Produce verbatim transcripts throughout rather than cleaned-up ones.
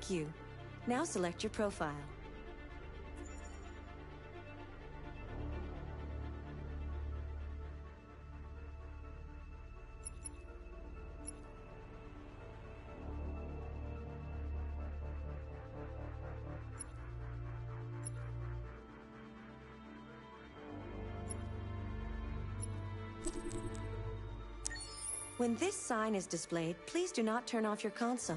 Thank you. Now select your profile. When this sign is displayed, please do not turn off your console.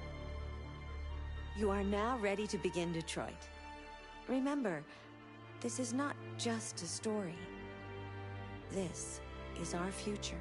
You are now ready to begin Detroit. Remember, this is not just a story. This is our future.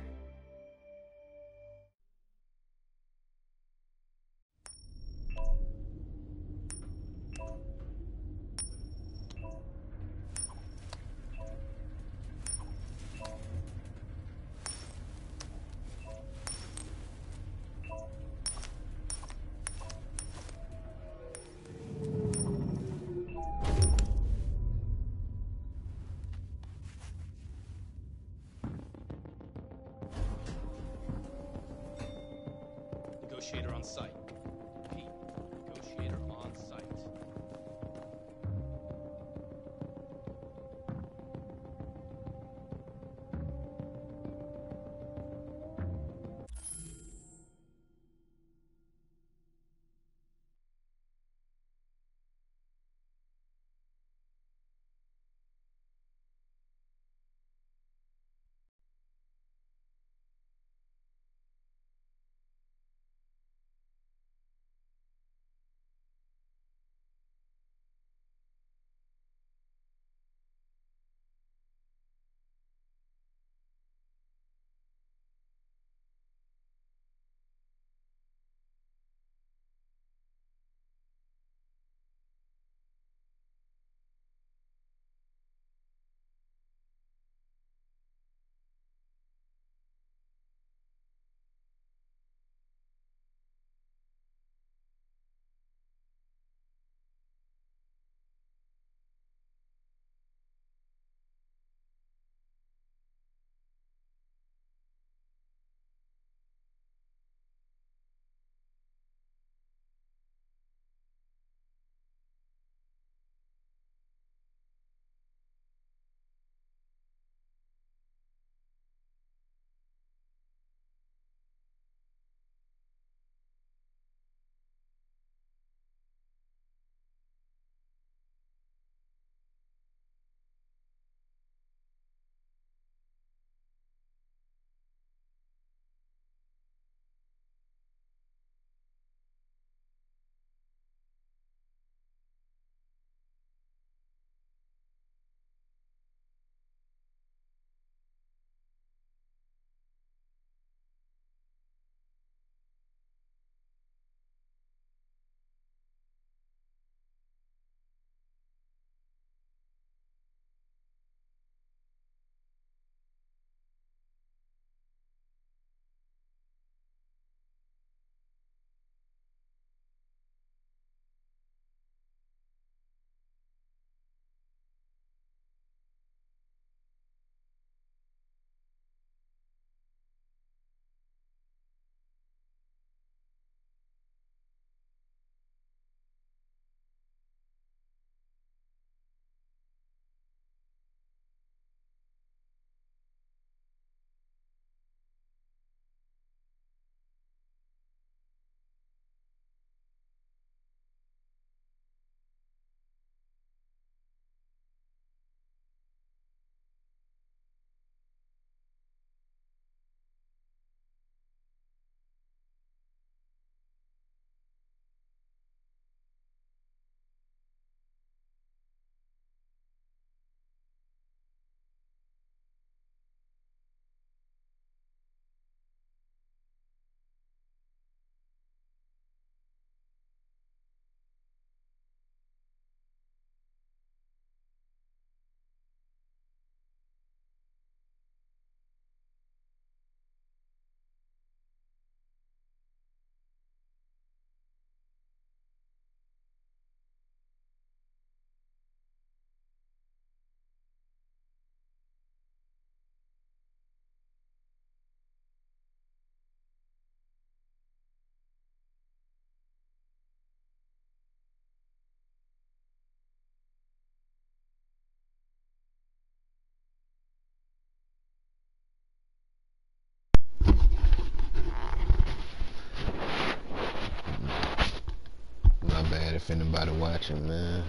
Anybody watching, man?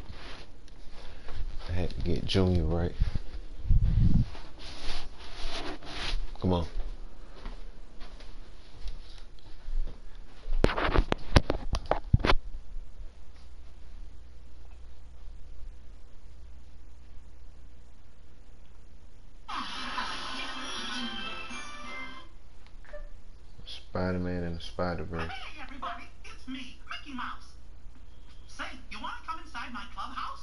I had to get Junior right. Come on. Spider-Man and the Spider-Verse. Hey everybody, it's me, Mickey Mouse. Say, you want to come inside my clubhouse?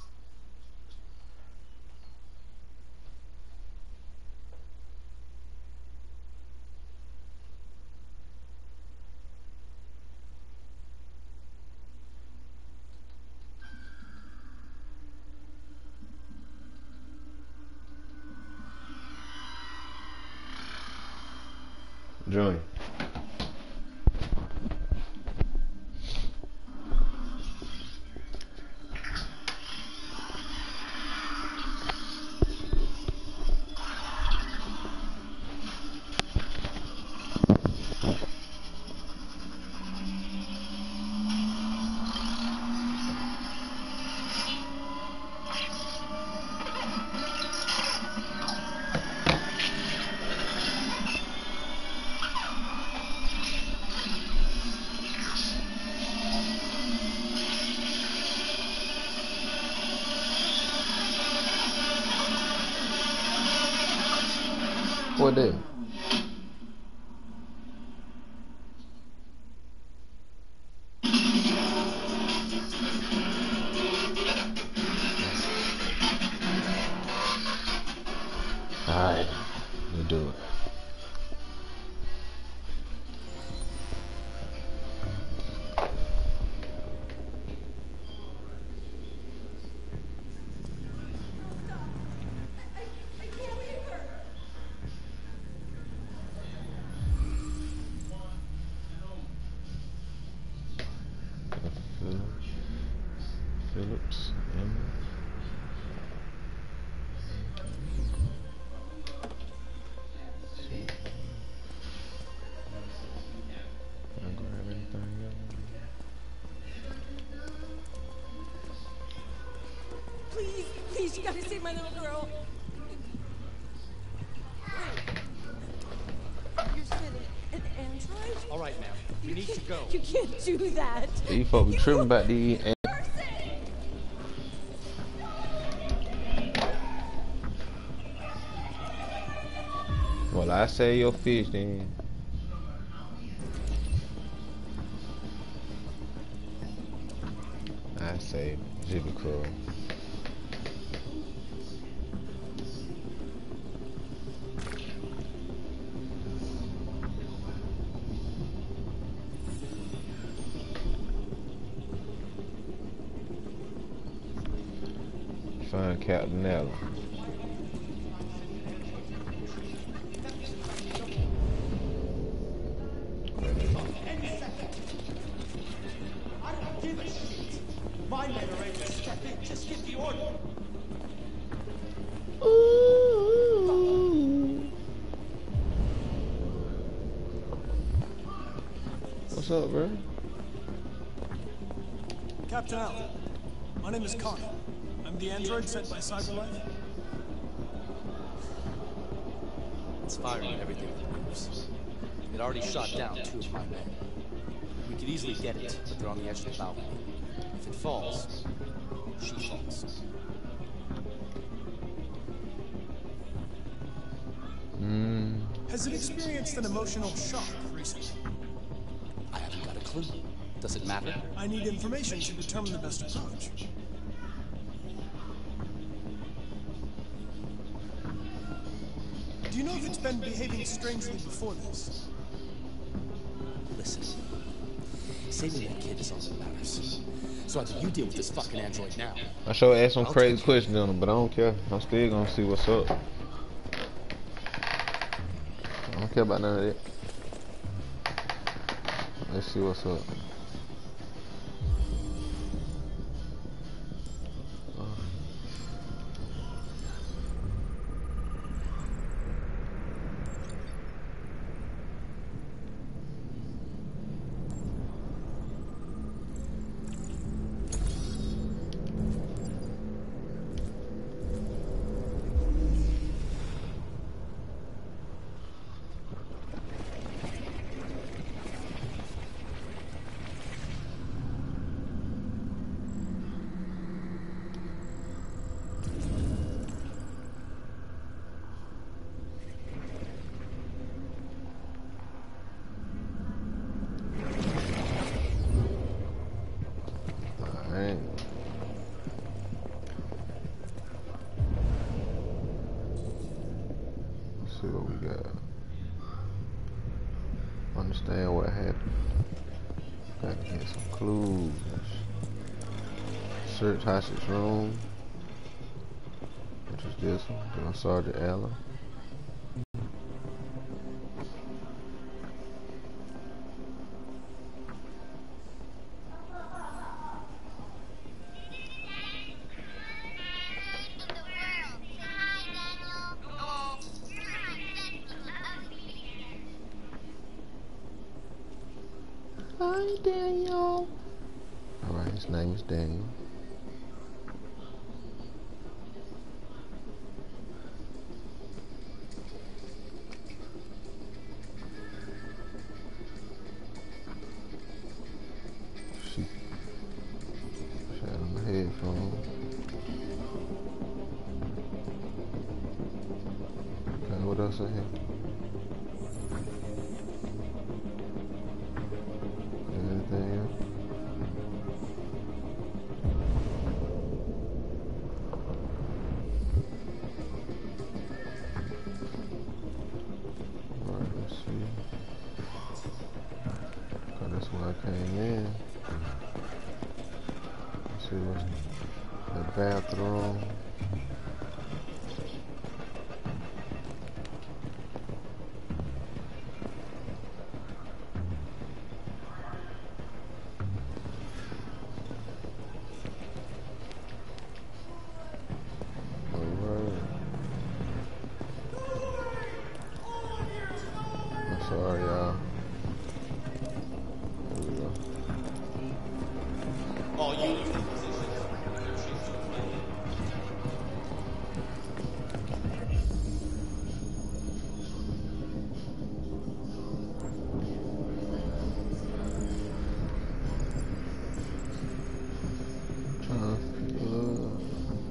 Join. What did? Alright, we'll do it. Phillips, Emma. I'll grab anything else. Please, please, you gotta save my little girl. You're sending an android? All right, ma'am. We You need to can't- go. You can't do that. Yeah, you folks be tripping about these. Well, I say your fish then. I say Jibby Crow. Find Captain Nella. My men are ready to step in. Just give the order. What's up, bro? Captain Allen, my name is Connor. I'm the android sent by CyberLife. It's firing everything that moves. It already shot down two of my men. We could easily get it, but they're on the edge of the balcony. If it falls, she falls. Mm. Has it experienced an emotional shock recently? I haven't got a clue. Does it matter? I need information to determine the best approach. Do you know if it's been behaving strangely before this? Listen. Saving that kid is all that matters. So either you deal with this fucking android now. I sure asked some I'll crazy take questions on him, but I don't care. I'm still gonna see what's up. I don't care about none of that. Let's see what's up. see what we got. Understand what happened. Gotta get some clues. Search hostage room. Which is this one. Then Sergeant Allen. Hi, Daniel. Alright, his name is Daniel. She shot on the headphone. Okay, what else in here? Anything else? Alright, let's see. Cause that's when I came in. Let's see what's the bathroom. Sorry, y'all. Here we go. All units in position. Trying to feel up.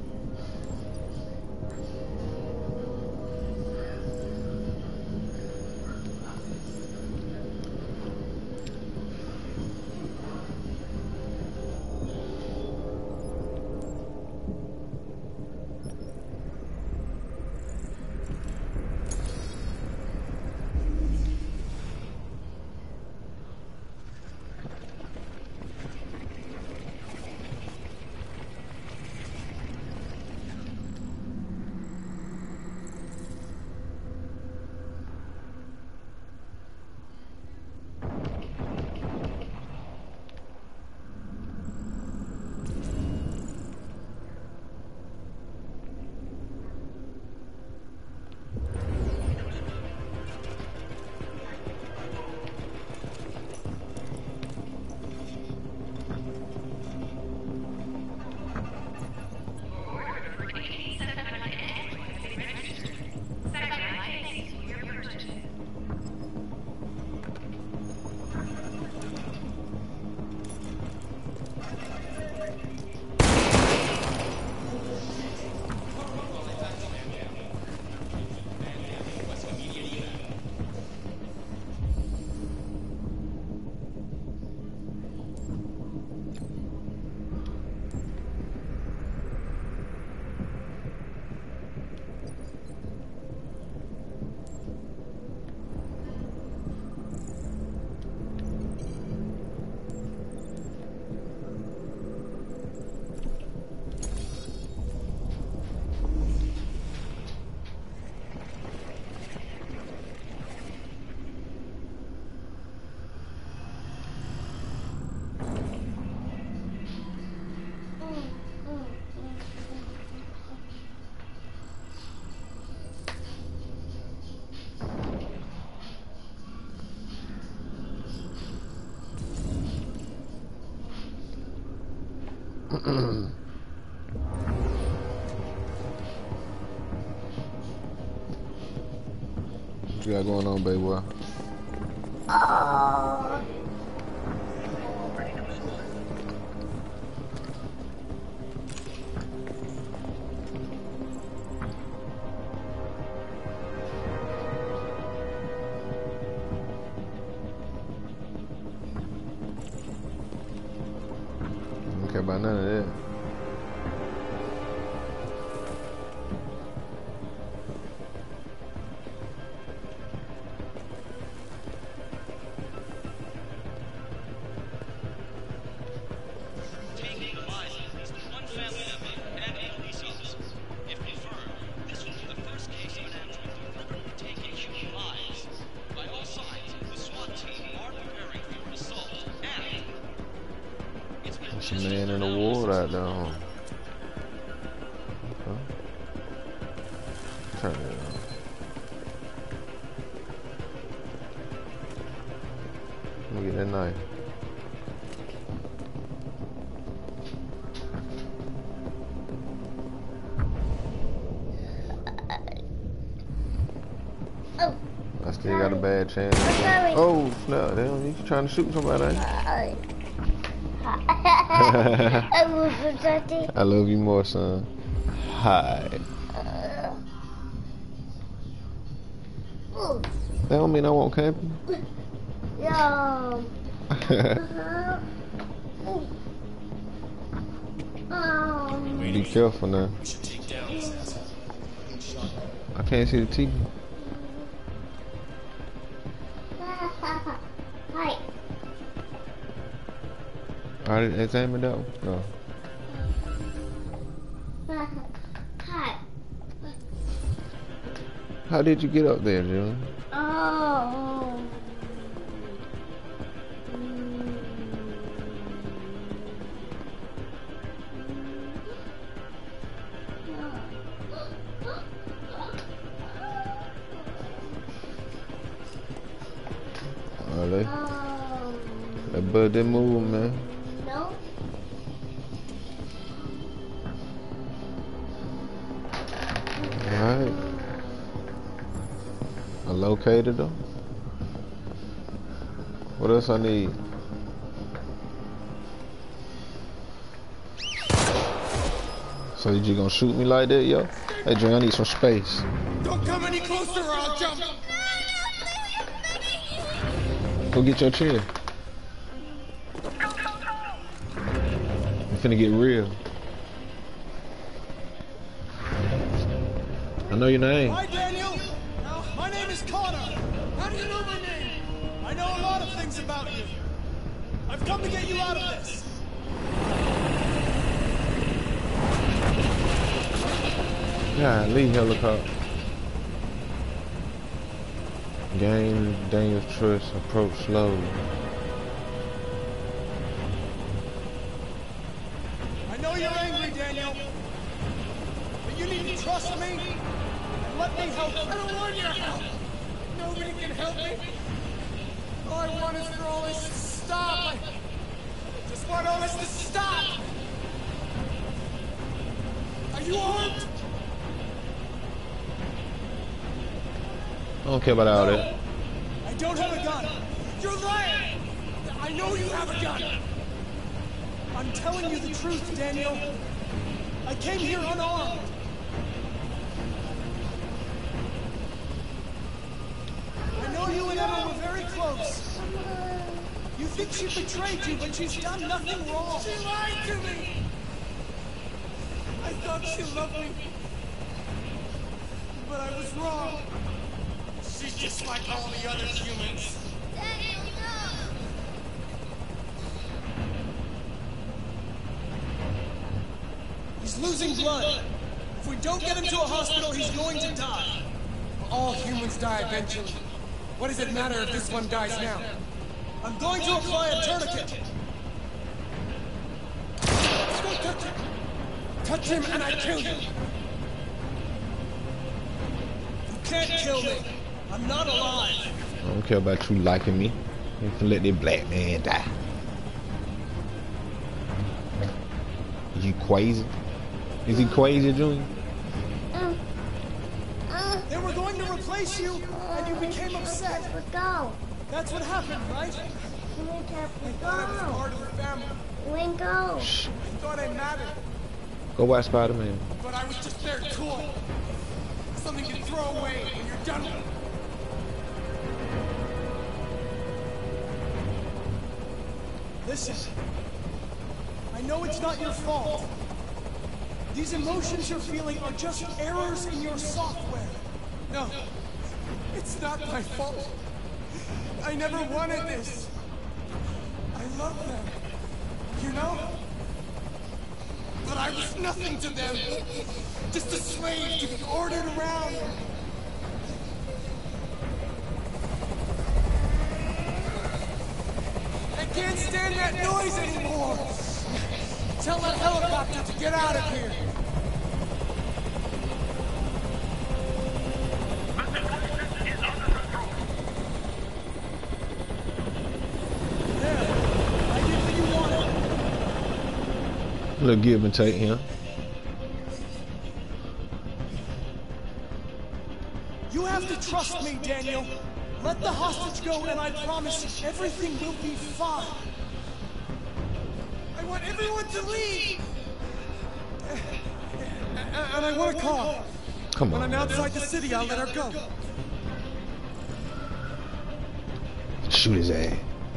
What you got going on, baby boy? Ah. Don't care about none of that. Man in the water out there. Huh? Okay. Turn it on. Let me get that knife. I still got a bad chance. Oh, snap. Damn, you trying to shoot somebody, ain't you? I love you more, son. Hi. That don't mean I won't camp you. No. Be careful now. I can't see the T V. Hi. Alright, examine that one? No. Hi. How did you get up there, June? Oh. Oh, they, that bird didn't move, man. No. Alright. I located them. What else I need? So you just gonna shoot me like that, yo? Hey, Jay, I need some space. Don't come any closer or I'll jump. Go get your chair. I'm finna get real. I know your name. Hi, Daniel. My name is Connor. How do you know my name? I know a lot of things about you. I've come to get you out of this. Yeah, leave helicopter. Gain Daniel's trust. Approach slowly. I know you're angry, Daniel. But you need to trust me and let me help you. I don't want your help. Nobody can help me. All I want is for all this to stop. I just want all this to stop. Are you armed? I don't care about all No. that. I don't have a gun. You're lying. I know you have a gun. I'm telling you the truth, Daniel. I came here unarmed. I know you and Emma were very close. You think she betrayed you, but she's done nothing wrong. She lied to me. I thought she loved me. But I was wrong. She's just like all the other humans. Daniel, no. He's losing blood. If we don't get him to a hospital, he's going to die. All humans die eventually. What does it matter if this one dies now? I'm going to apply a tourniquet. Don't touch him! Touch him and I kill you! You can't kill me. I'm not alive. I don't care about you liking me. You can let that black man die. Is you crazy? Is he crazy, Junior? Uh, uh, They were going to replace you, and you became upset. Let's go. That's what happened, right? We have I to thought I was go. part of the family. We go. Shh. I thought I mattered. Go watch Spider-Man. But I was just their toy. Something you throw away when you're done with it. Listen. I know it's not your fault. These emotions you're feeling are just errors in your software. No, it's not my fault. I never wanted this. I love them, you know? But I was nothing to them. Just a slave to be ordered around. I can't stand that noise anymore. Tell that helicopter to get out of here. There. I did what you wanted. A little give and take here. You have to trust me, Daniel. Let the hostage go, and I promise you, everything will be fine. I want everyone to leave. And I want a car. Come on. When I'm outside the city, I'll let her go. Shoot his ass.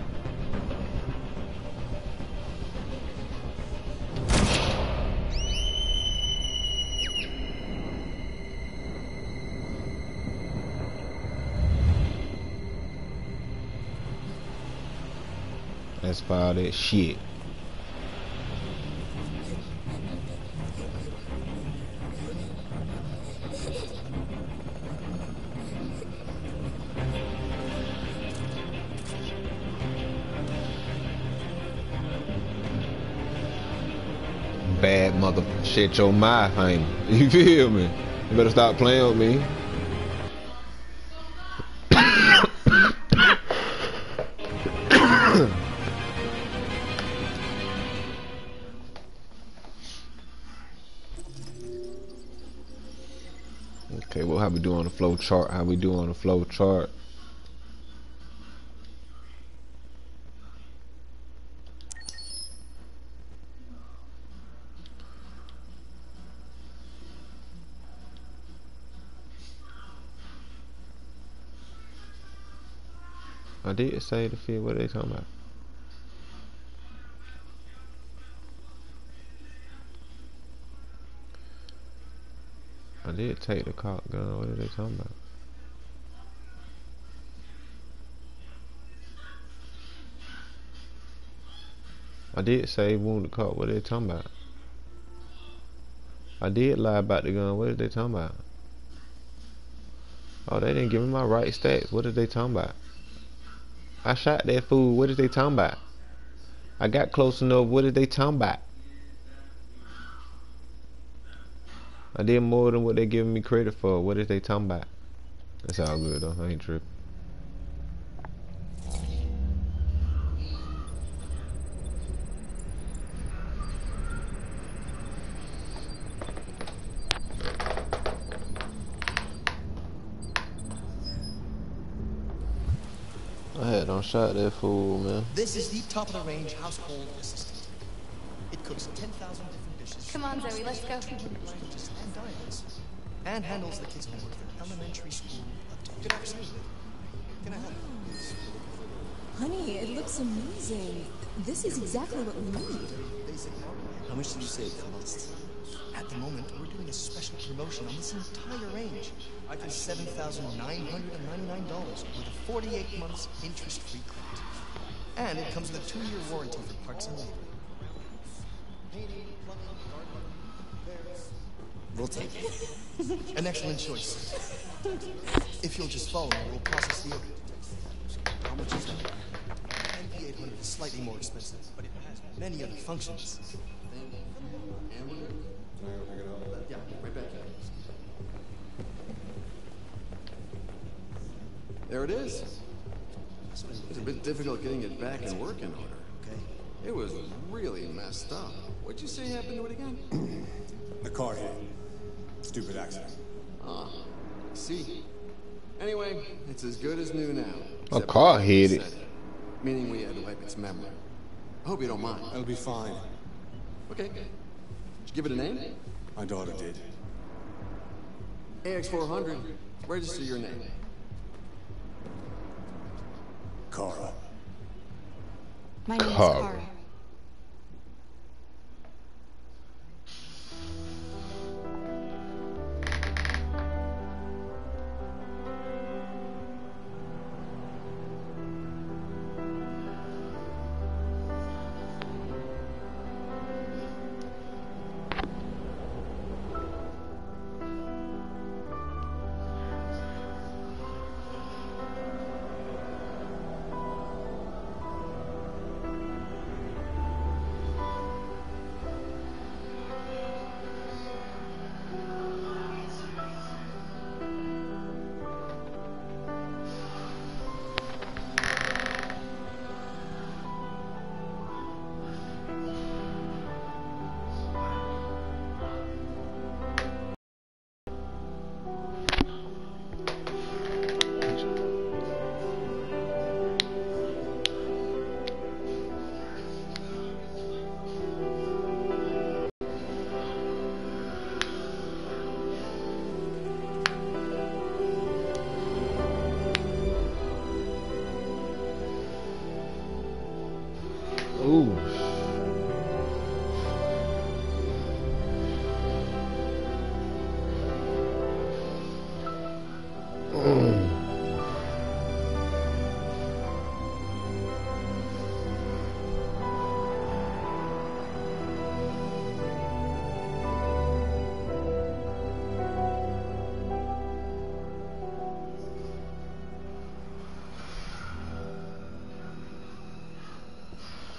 That's about that shit. Bad mother shit your mouth, ain't it? You feel me? You better stop playing with me. Okay, well, how we do on the flow chart? How we do on the flow chart? I did say the field. What are they talking about? I did take the cock gun. What are they talking about? I did say wound the cock. What are they talking about? I did lie about the gun. What are they talking about? Oh, they didn't give me my right stats. What are they talking about? I shot that fool. What is they talking about? I got close enough. What is they talking about? I did more than what they giving me credit for. What is they talking about? That's all good though. I ain't tripping. I had on shot that fool, man. This is the top of the range household assistant. It cooks ten thousand different dishes. Come on, Zoe, let's go. Just and diets. And handles the kids' homework for elementary school update. Good afternoon. Can I help you? Honey, it looks amazing. This is exactly what we need. How much did you save for months? At the moment, we're doing a special promotion on this entire range. I for seven thousand nine hundred ninety-nine dollars with a forty-eight months interest-free credit. And it comes with a two-year warranty for parts and labor. We'll take it. An excellent choice. If you'll just follow me, we'll process the order. How much is that? N P eight hundred is slightly more expensive, but it has many other functions. Yeah, right back here. There it is. It was a bit difficult getting it back in working order. Okay. It was really messed up. What'd you say happened to it again? The car hit. Stupid accident. Ah, I see. Anyway, it's as good as new now. A car hit it. Meaning we had to wipe its memory. I hope you don't mind. It'll be fine. Okay. Did you give it a name? My daughter did. A X four hundred, register your name. Kara. My name is Kara. Kara.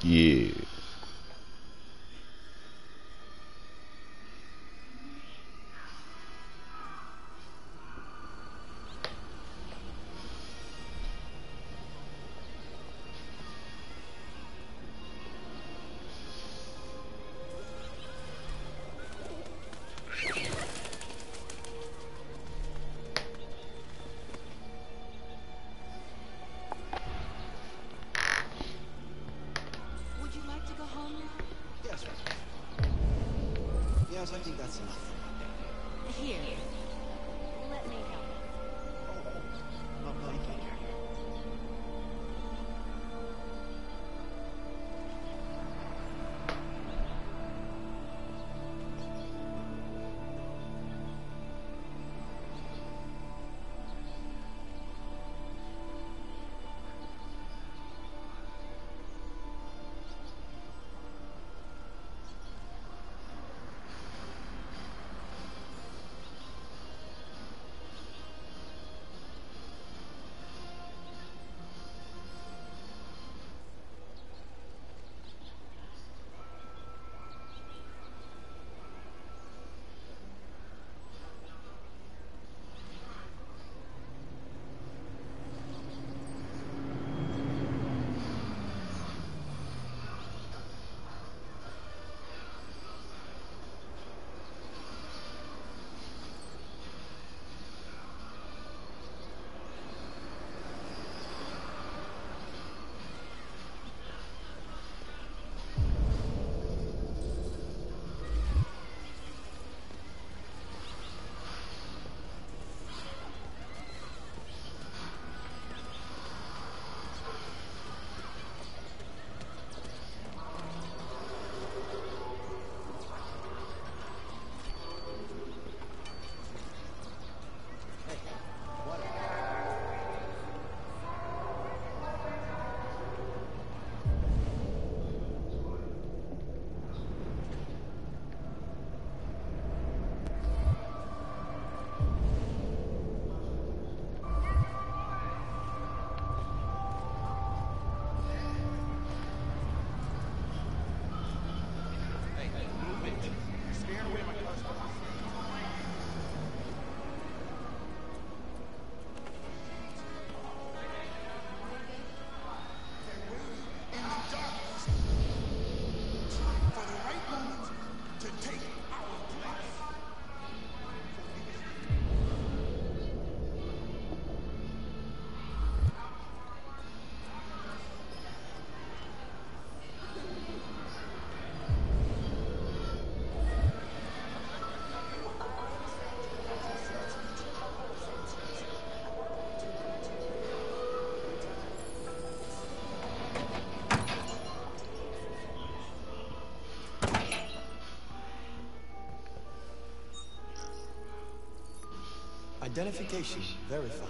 Yeah. Would you like to go home now? Yes. Yes, I think that's enough. Here. Let me help. No, thank you. Identification verified.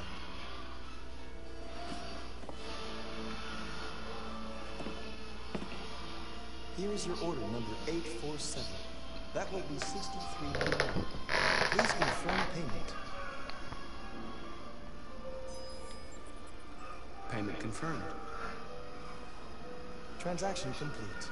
Here is your order number eight four seven. That will be sixty-three hundred. Please confirm payment. Payment confirmed. Transaction complete.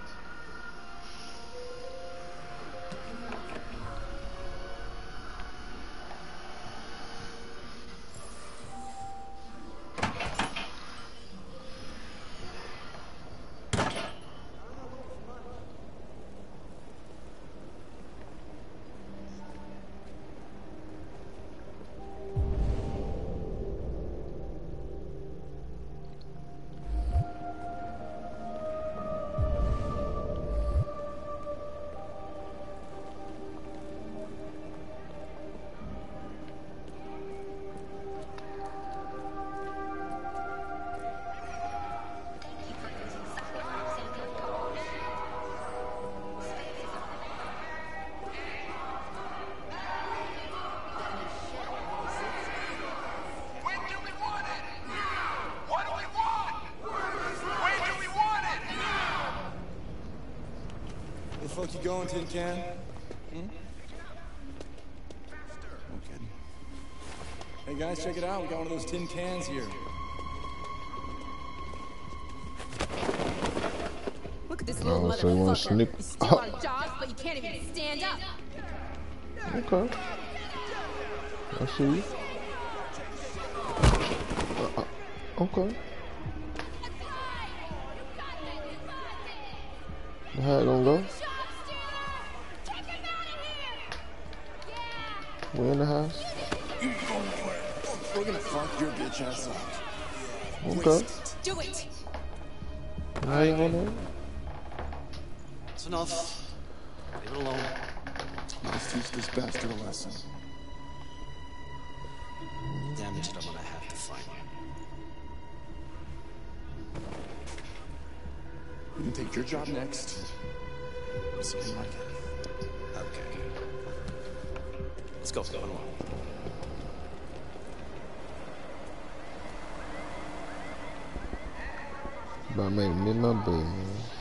Fuck you going, Tin Can? Hmm? No kidding. Hey guys, check it out. We got one of those tin cans here. Look Oh, so you want to sneak? You steal our jobs, but you can't even stand up. Okay. I see you. Uh, uh, okay. How it gonna go? We in the house? We're gonna fuck your bitch ass up. Okay. Do it. How you gonna? It's enough. Leave it alone. Let's teach this bastard a lesson. Damage it, I'm gonna have to find you. You can take your job next. Something like it. Okay. Let's go. Let's go. About to make me my bed, man.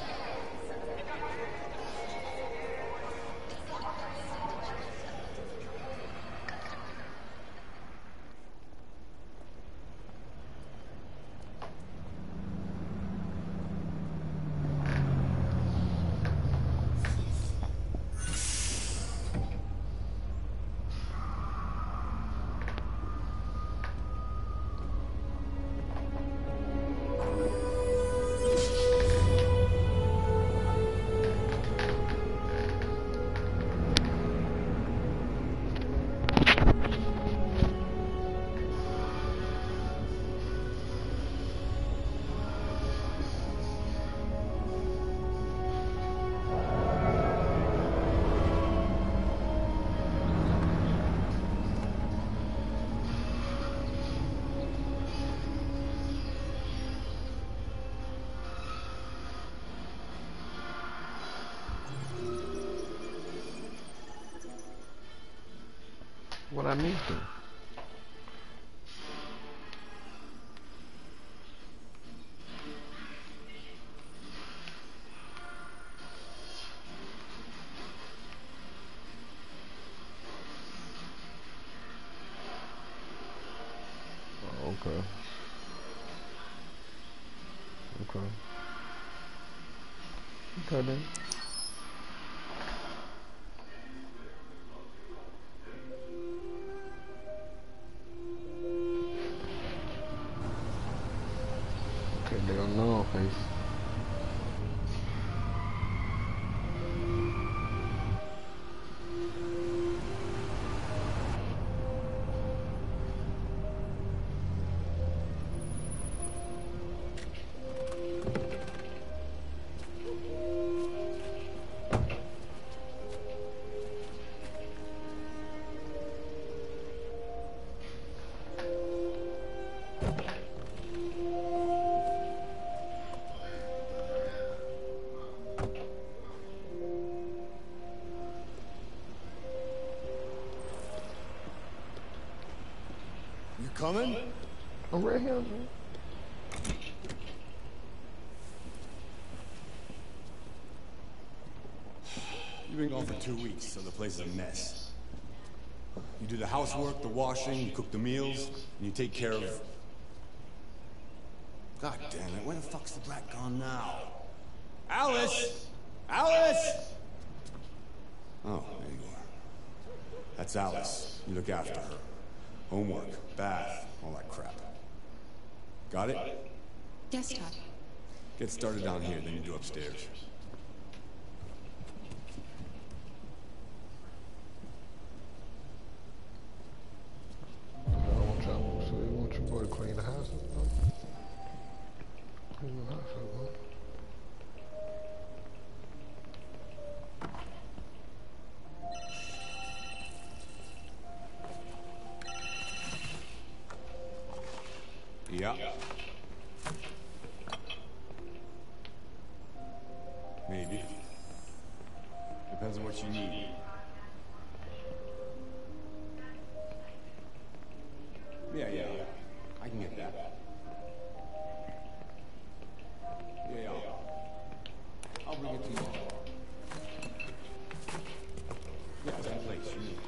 What I need to. Oh, okay. Okay. Okay then. They don't know, face. You coming? I'm right here, man. You've been gone for two weeks, so the place is a mess. You do the housework, the washing, you cook the meals, and you take care of... God damn it, where the fuck's the brat gone now? Alice! Alice! Oh, there you are. That's Alice. You look after her. Homework, bath, all that crap. Got it? Yes, Todd. Get started down here, then you do upstairs. I don't want y'all, so you want your boy to clean the house up? Clean the house up, huh? Yeah. Maybe. Depends on what you need. Yeah, yeah. I can get that. Yeah, yeah. I'll bring it tomorrow. Yeah, that place. You need.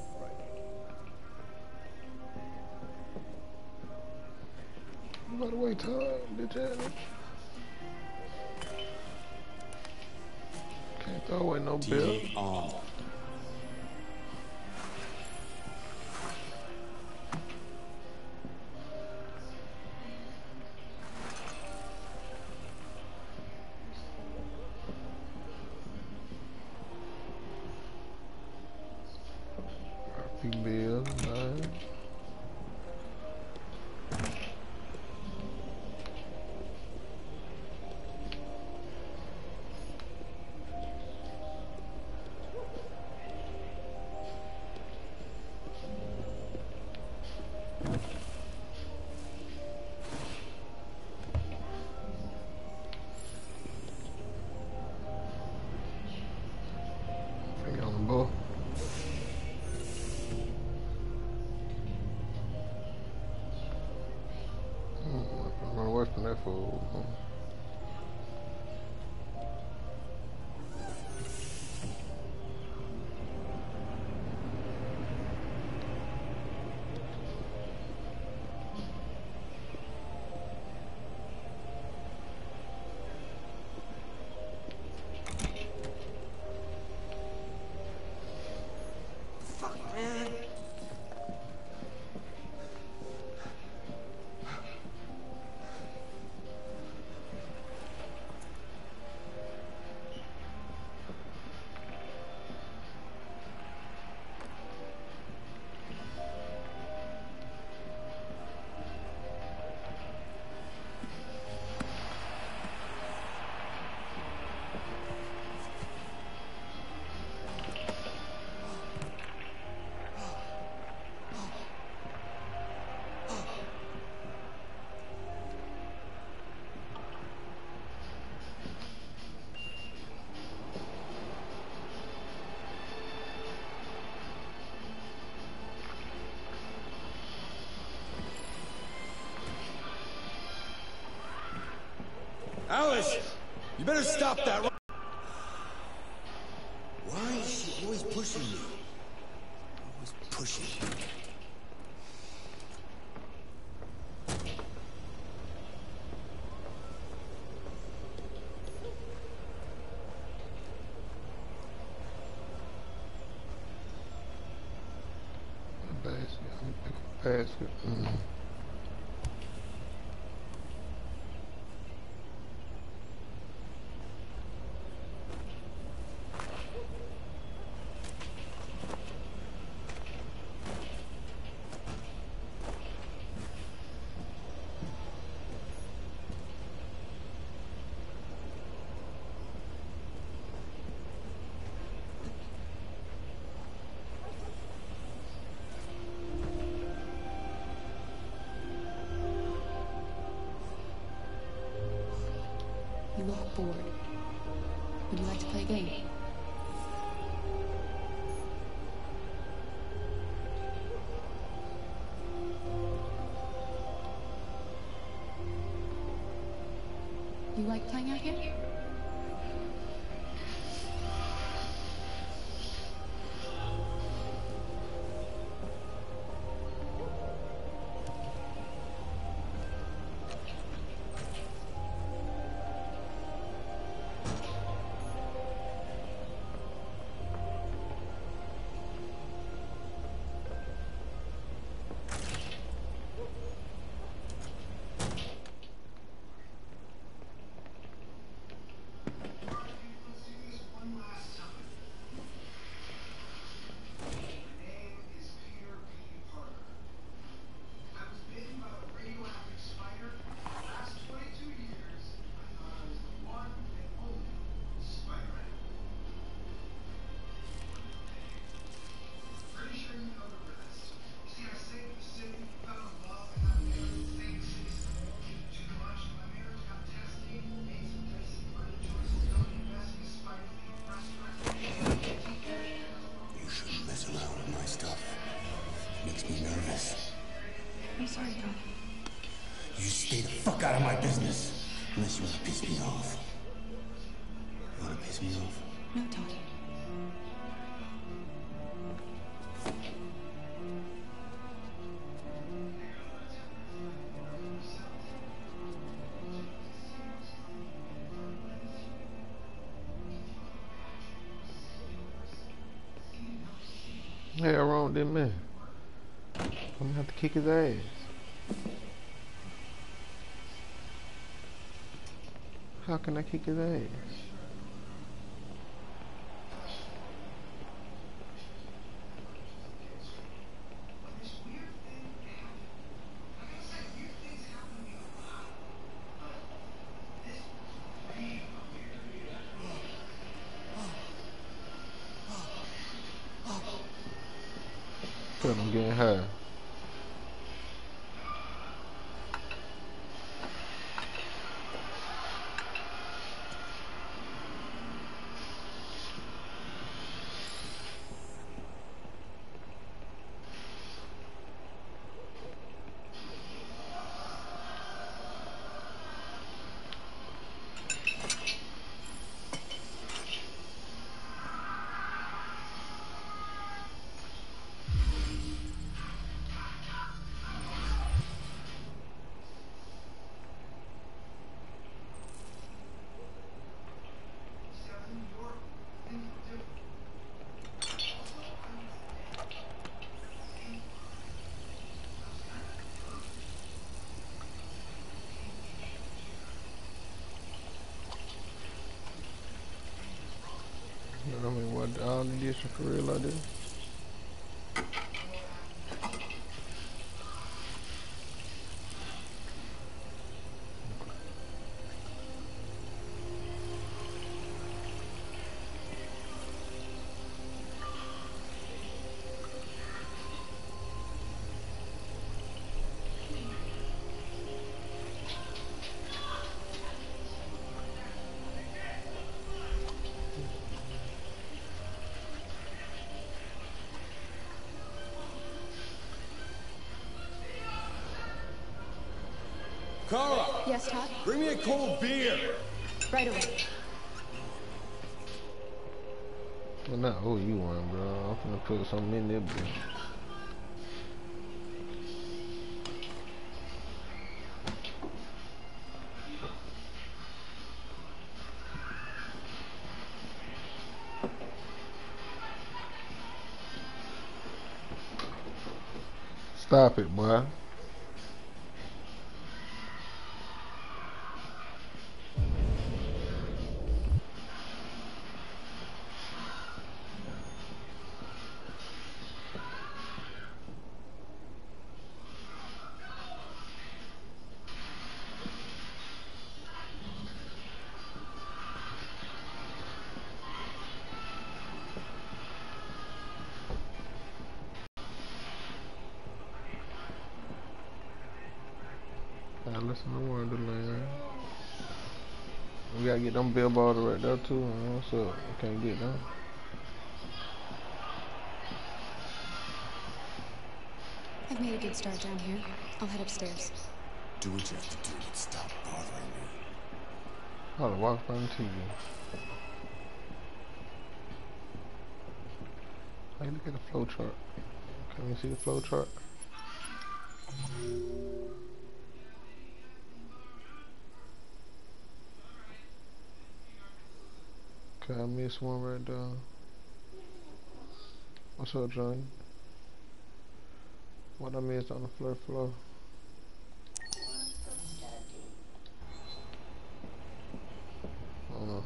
By the way, time, bitch ass. Can't throw away no bill. On. Happy bill, man. Bring on the ball. Run away from that fool. Fuck, man. Alice! You better stop that. Why is she always pushing me? Always pushing me. Basket. Basket. Mm. You look bored. Would you like to play a game? You like playing out here? I'm sorry, Tony. You stay the fuck out of my business. Unless you want to piss me off. You want to piss me off? No, Tony. Hell wrong with that man. I'm gonna have to kick his ass. How can I kick his ass? I'm getting high. I mean, what all the dish for real like this? Kara! Yes, Todd? Bring me a cold beer! Right away. Well, not owe you one, bro. I'm gonna put something in there, bro. Stop it, boy. Now listen to Wonderland. We gotta get them billboards right there too. Man. What's up? We can't get them. I've made a good start down here. I'll head upstairs. Do what you have to do, but stop bothering me. I'll walk by the T V. Hey, look at the flow chart. Can you see the flow chart? Okay, I missed one right there. What's up, Johnny? What I missed on the floor floor? I don't know.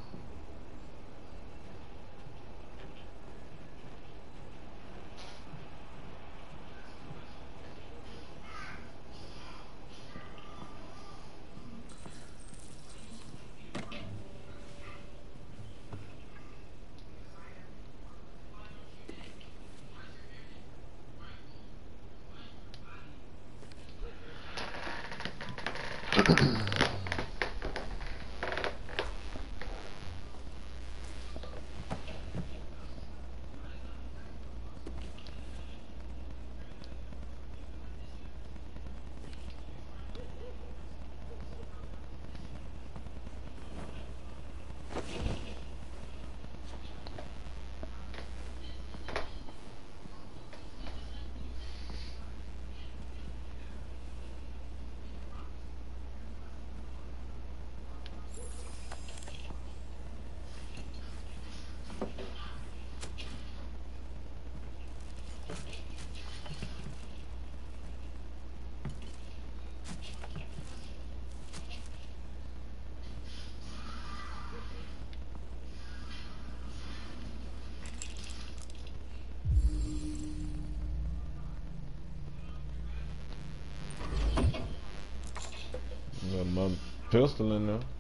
pistol in there.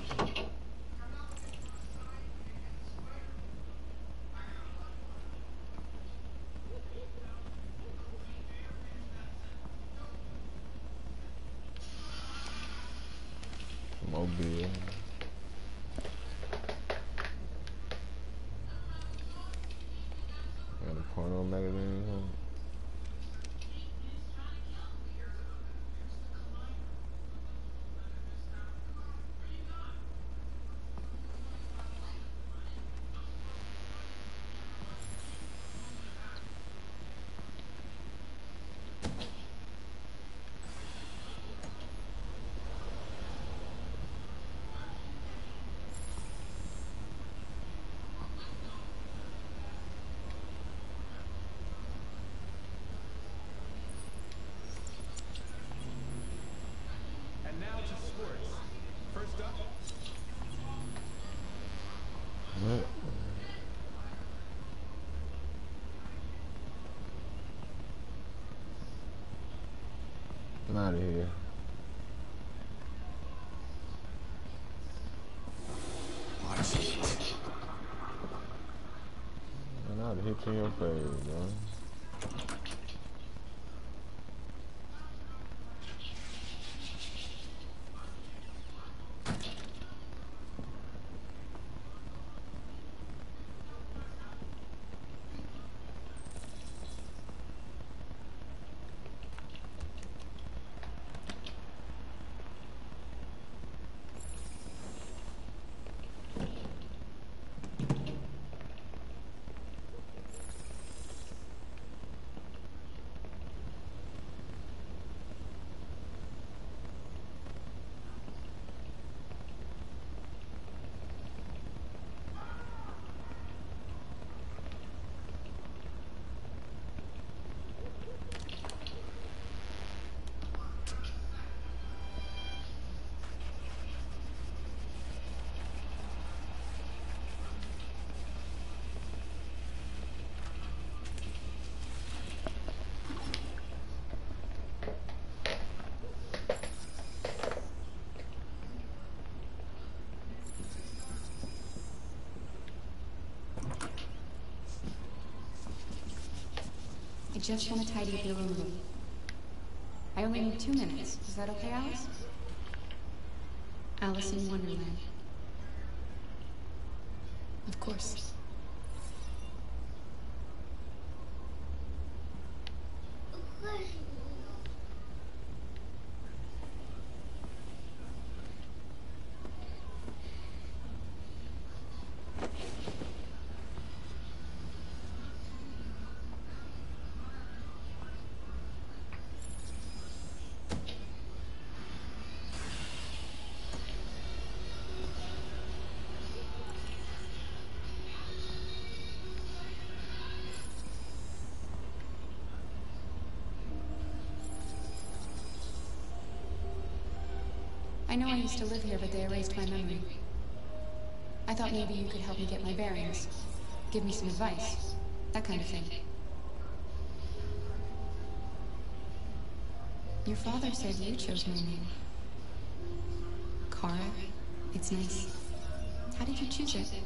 Mobile. Got a porno magazine. Huh? I'm out of here. Watch it. And I'll hit you in your face, bro. I just want to tidy up your room a little. I only need two minutes. Is that okay, Alice? Alice in Wonderland. Of course. I know I used to live here, but they erased my memory. I thought maybe you could help me get my bearings. Give me some advice. That kind of thing. Your father said you chose my name. Kara. It's nice. How did you choose it?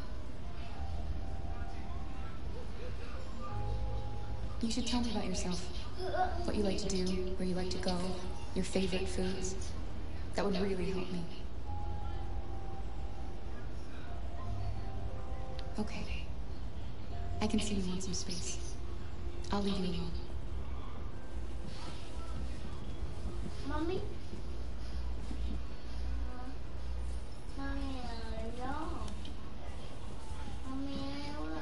You should tell me about yourself. What you like to do, where you like to go, your favorite foods. That would really help me. Okay. I can see you want some space. I'll leave you alone. Mommy? Mommy, no. Mommy, look.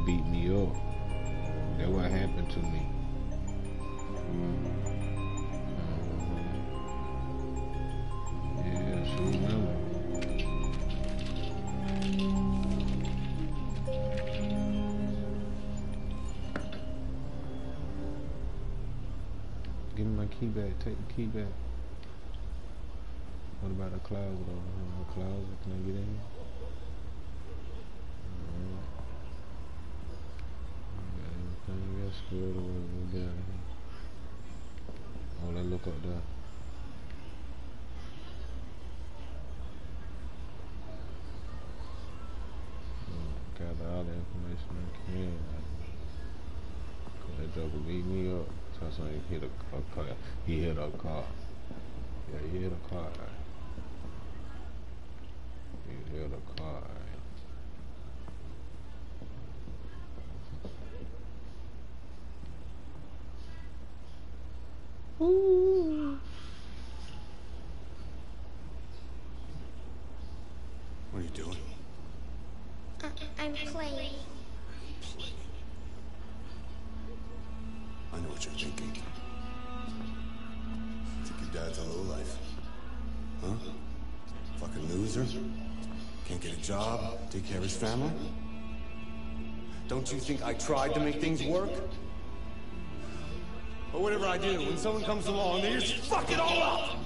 beat me up. That's what happened to me. Yeah, she remember. Give me my key back. Take the key back. What about the closet over here? No closet. Can I get in here? Alright. Everything else good. We'll get out of here. Oh, let's look up there. Oh, gather all the information I can. Cause that joker beat me up. So he hit a, a car. He hit a car. Yeah, he hit a car. He hit a car. Ooh. What are you doing? I I'm playing. I know what you're thinking. Think your dad's a lowlife. Huh? Fucking loser? Can't get a job, take care of his family? Don't you think I tried to make things work? But whatever I do, when someone comes along, they just fuck it all up!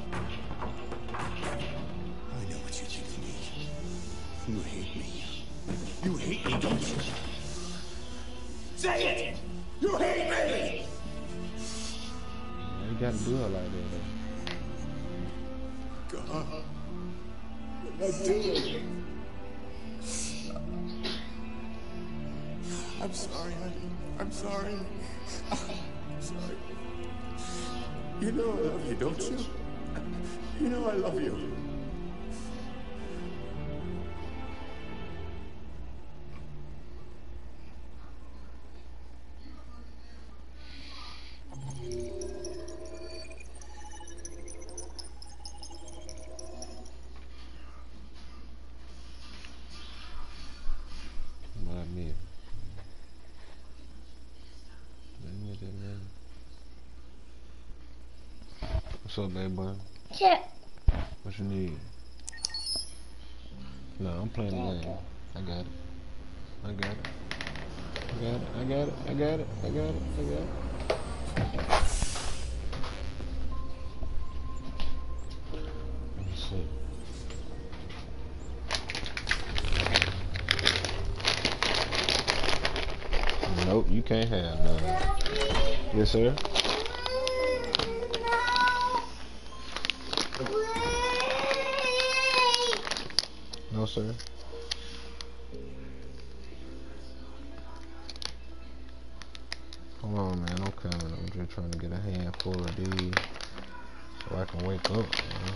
I know what you think of me. You hate me. You hate me, don't you? Say it! You hate me! You gotta do it like that, though. God. What did I do? I'm sorry, honey. I'm sorry. I'm sorry. You know I love you, don't you? You know I love you. What's up, baby boy? Sure. What you need? No, I'm playing the game. I got it. I got it. I got it. I got it. I got it. I got it. I got it. Let me see. Nope, you can't have none. Yes, sir. No, sir. Hold on, man. I'm coming. I'm just trying to get a handful of these so I can wake up, man.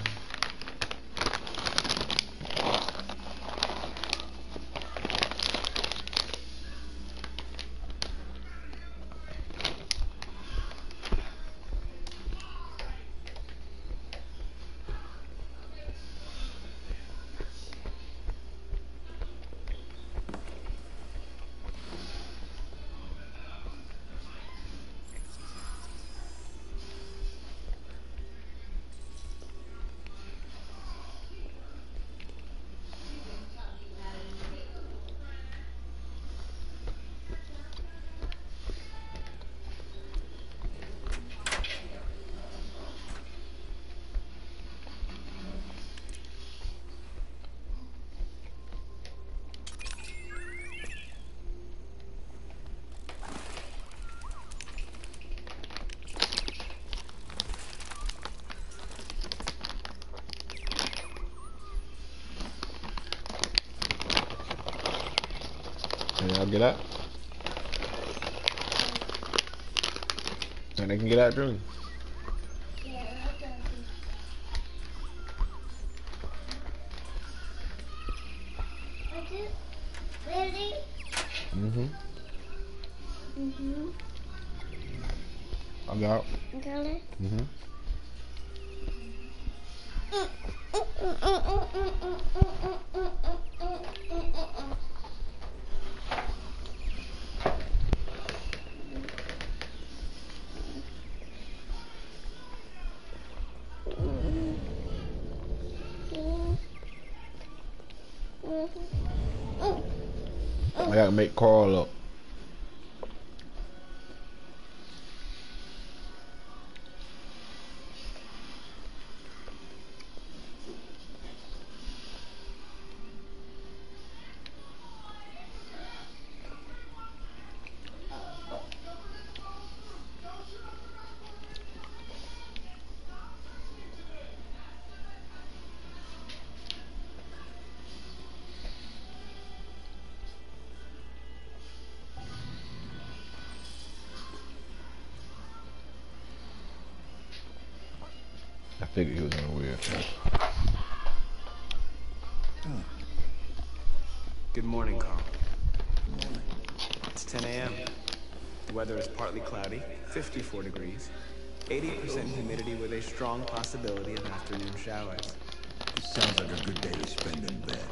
Can y'all get out? And they can get out, Drew. Ready? Mm-hmm. Mm-hmm. I got. Got it? Mm-hmm. I gotta make Carl up. I figured he was in a weird. Good morning, Carl. Good morning. It's ten A M The weather is partly cloudy, fifty-four degrees, eighty percent humidity with a strong possibility of afternoon showers. It sounds like a good day to spend in bed.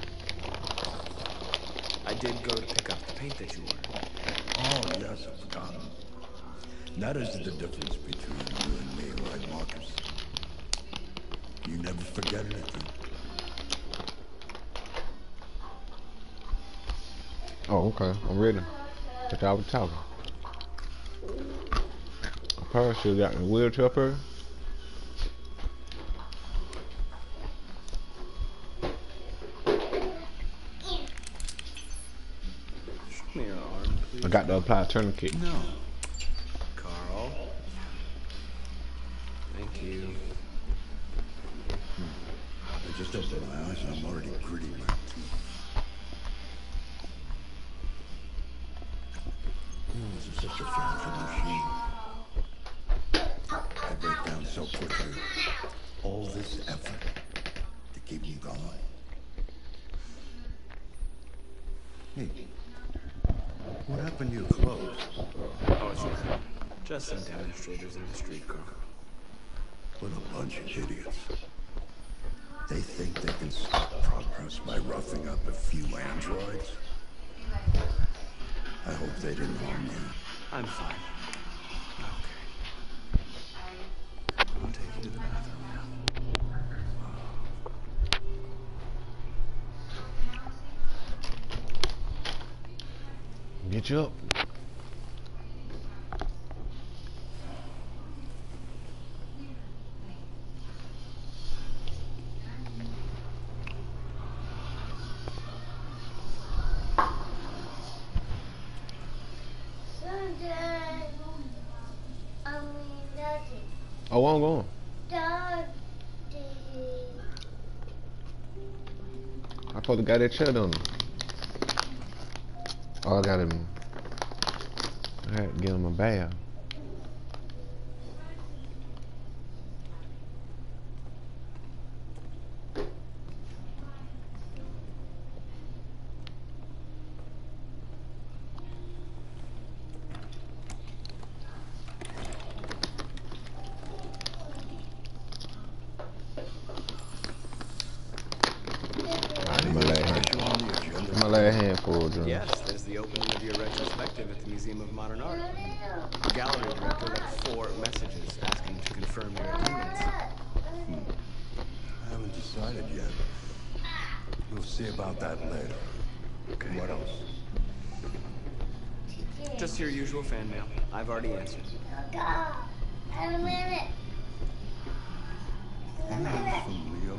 I did go to pick up the paint that you ordered. Oh, yes, I've forgotten. That is the difference between you and me, right, Marcus? You never forget anything. Oh, okay. I'm ready. But I was talking. A parachute got in a wheelchair first. Show me your arm, please. I got to apply a tourniquet. No. Carl. Thank you. I just opened my eyes and I'm already gritting my teeth. Oh, this is such a fragile machine. I break down so quickly. All this effort to keep me going. Hey, what happened to your clothes? Oh, it's just, just some demonstrators in the street, Carl. What a bunch of idiots. They think they can stop progress by roughing up a few androids? I hope they didn't harm you. I'm fine. Okay. I'll take you to the bathroom now. Get you up. Oh, I'm going. Daddy. I supposed to got that shit on him. Oh, I got him. I had to give him a bath. Yes, there's the opening of your retrospective at the Museum of Modern Art. The gallery director left four messages asking to confirm your attendance. Hmm. I haven't decided yet. We'll see about that later. Okay. What else? Just your usual fan mail. I've already answered. God, a minute. You heard from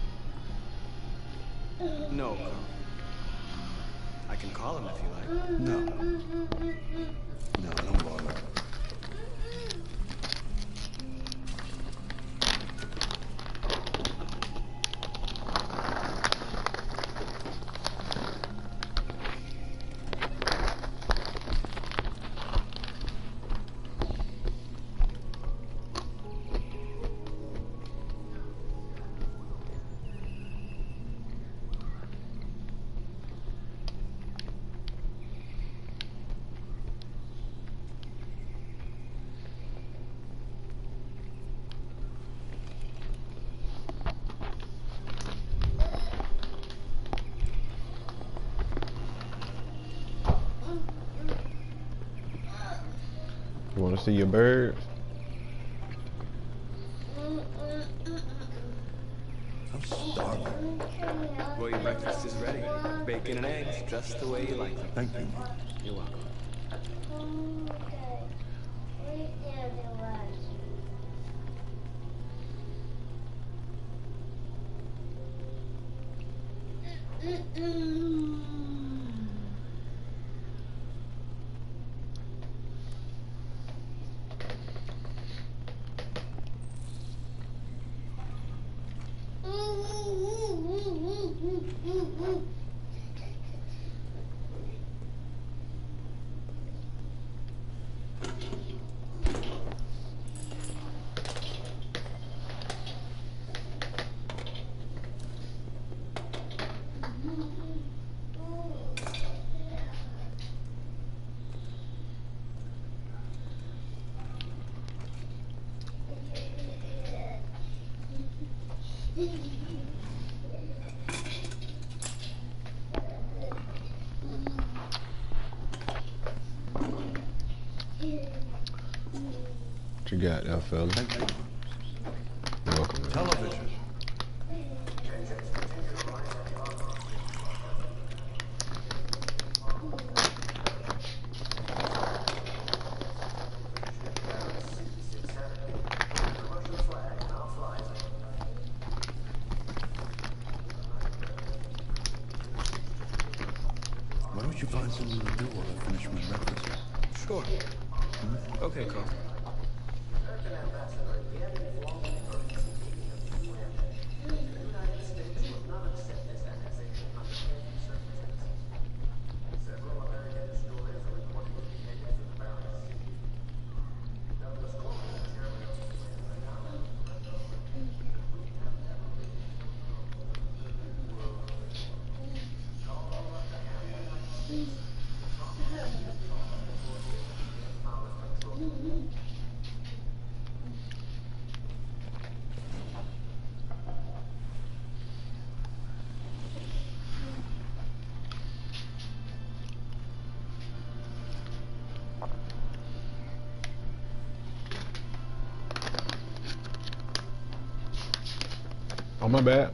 Leo? No, Carl. I can call him if you like. No. No, don't bother. You want to see your birds? I'm starving. Well, your breakfast is ready. Bacon and eggs, just the way you like them. Thank you. You're welcome. What you got there, fella? Thank you. You're welcome. Television. Why don't you find something to do while I finish my breakfast? Sure. Mm-hmm. Okay, Carl. Oh, my bad.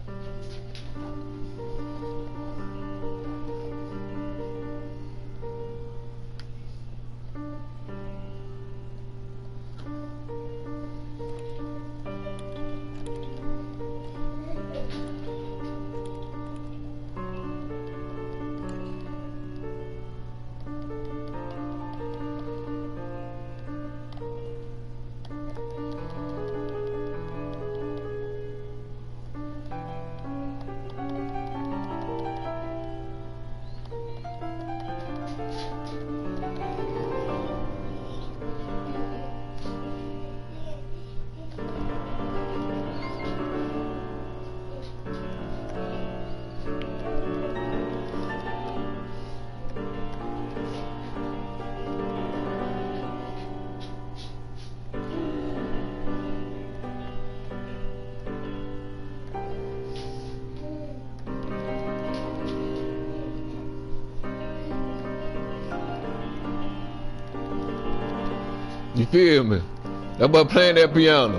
You feel me? That boy playing that piano.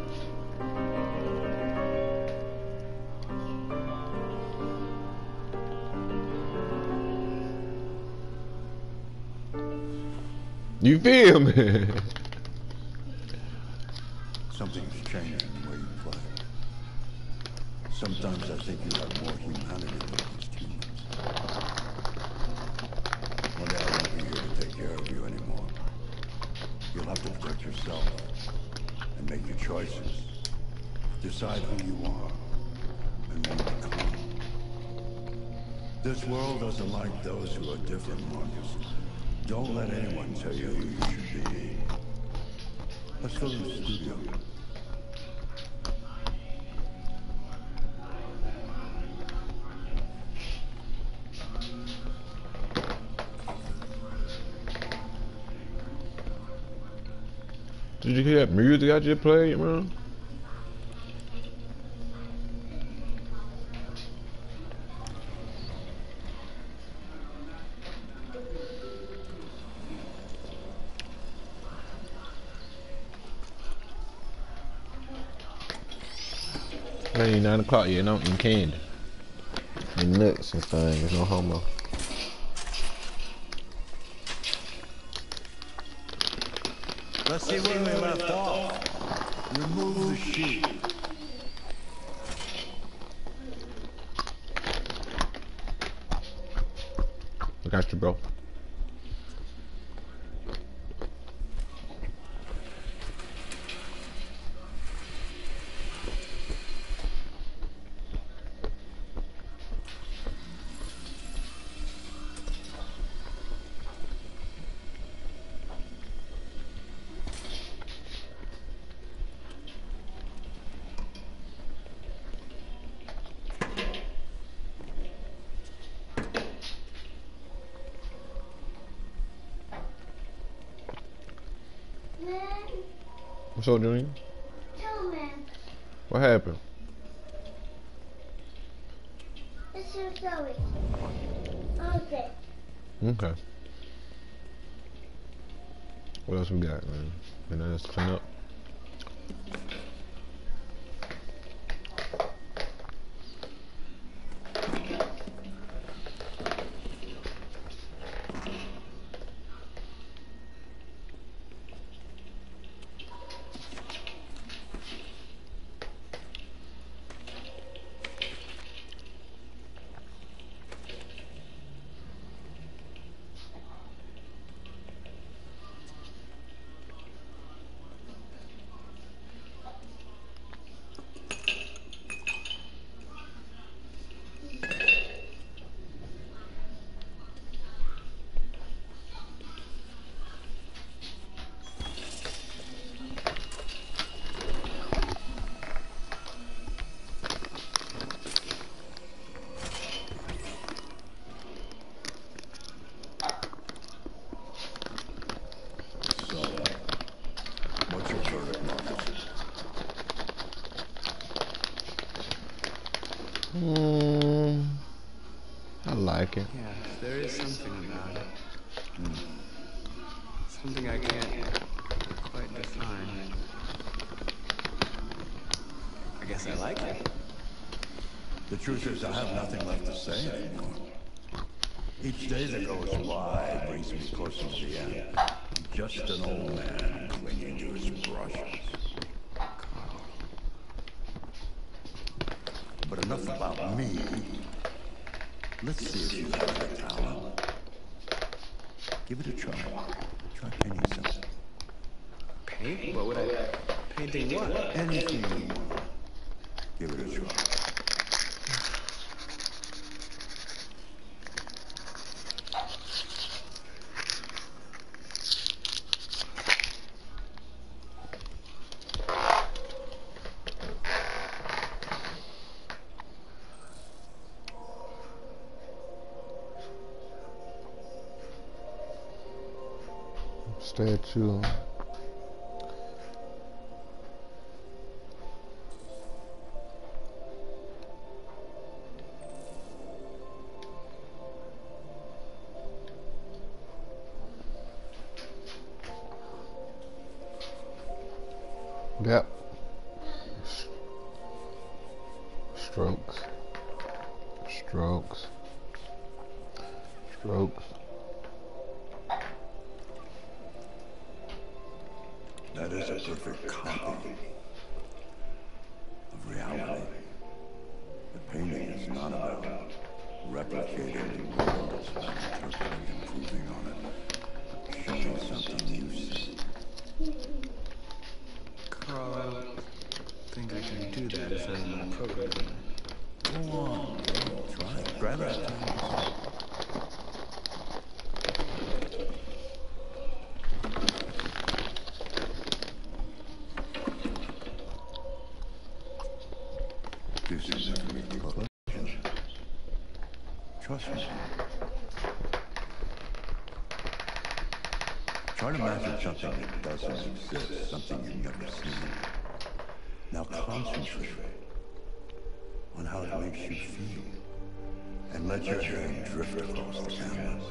You feel me? Something's changed in the way you play. Sometimes I think you have more humanity than most humans. One day I won't be here to take care of you anymore. You'll have to protect yourself and make your choices. Decide who you are and then become. This world doesn't like those who are different, Marcus. Don't let anyone tell you who you should be. Let's go to the studio. Did you hear that music I just played, man? It ain't nine o'clock yet, and I'm eating candy. nuts and things, no homo. Let's see where we left off. Remove the sheet. I got you, bro. What's up, Junior? Tell man. What happened? It's your Zoe. Okay. Okay. What else we got, man? Anything else to clean up? Mm, I like it. Yeah, there is something about it. Mm. Something I can't quite define. I guess I like it. The truth is, I have nothing left to say anymore. Each day that goes by brings me closer to the end. I'm just an old man clinging to his brushes. But enough about me. Let's see if you have the talent. Give it a try. Try painting something. Paint? What would I... Painting what? Anything you want. Give it a try. Statue. Yep. Strokes. Strokes. Strokes. That is a perfect copy of reality. The painting is not about replicating the world, it's about interpreting and improving on it, showing something you see. Carl, I don't think I can do that if I'm not programmed. Go on, try it. Grab it. This is a reflection. Trust me. Try to imagine something that doesn't exist, something you've never seen. Now concentrate on how it makes you feel, and let your hand drift across the canvas.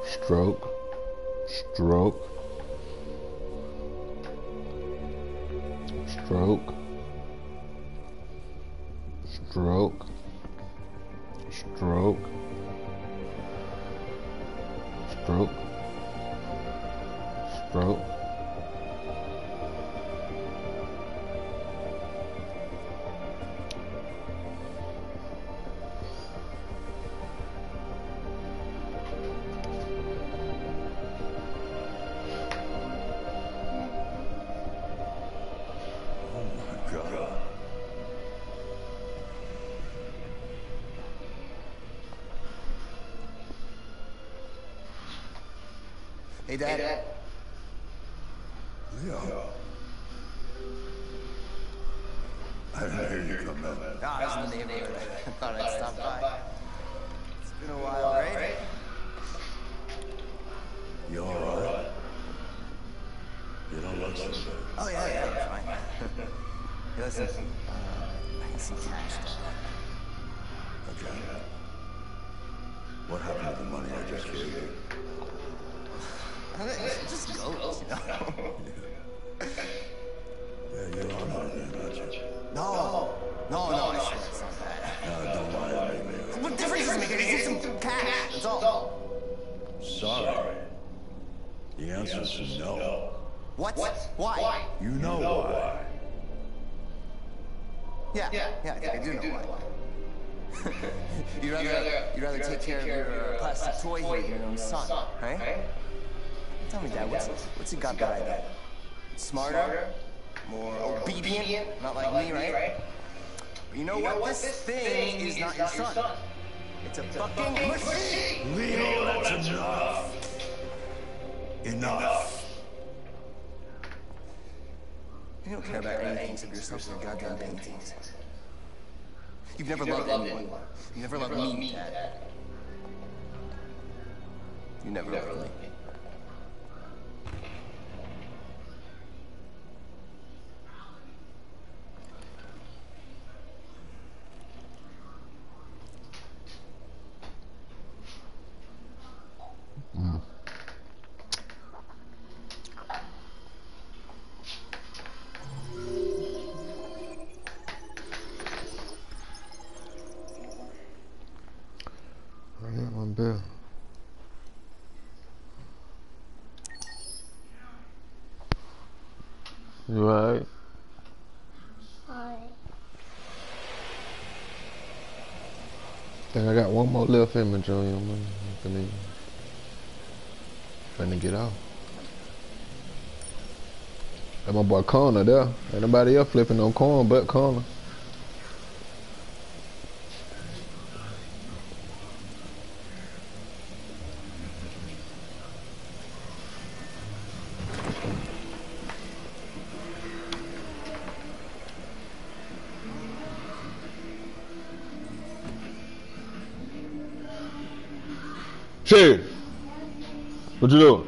Stroke. Stroke. Stroke. Stroke. Stroke. Stroke. Stroke. Hey, Dad. Hey, Dad. Leo. I didn't hear you come in. No, I was in the neighborhood. I thought I'd stop by. It's been a while, right? You all right? You don't look so good. Oh, yeah, yeah, I'm fine. Hey, listen, uh, I need some cash. Okay. What happened to the money I just gave you? Just go, you know? Yeah, you're on it again, aren't you? No, no, no, I swear it's not that. No, don't lie to me, Leo. What difference does it make? I just need some cash, that's all. Sorry. The answer is no. What? Why? You know why. Yeah, yeah, I think I do know why. you'd rather, you'd rather take care of your uh, plastic toy here than your own son, right? Tell me, Dad, what's, what's you got that I got? Smarter? More obedient? Not like me, right? But you know what? This thing is not your son. It's a fucking machine! Leo, that's enough. Enough. You don't care about anything except yourself and your goddamn paintings. You've never loved anyone. You never loved me, Dad. You never loved me. Mm. I got my bill. You alright? Alright. Think I got one more left in me, Junior. I'm gonna, finna get off. Got my boy Connor there. Ain't nobody else flipping no corn but Connor. Shit! What you doing?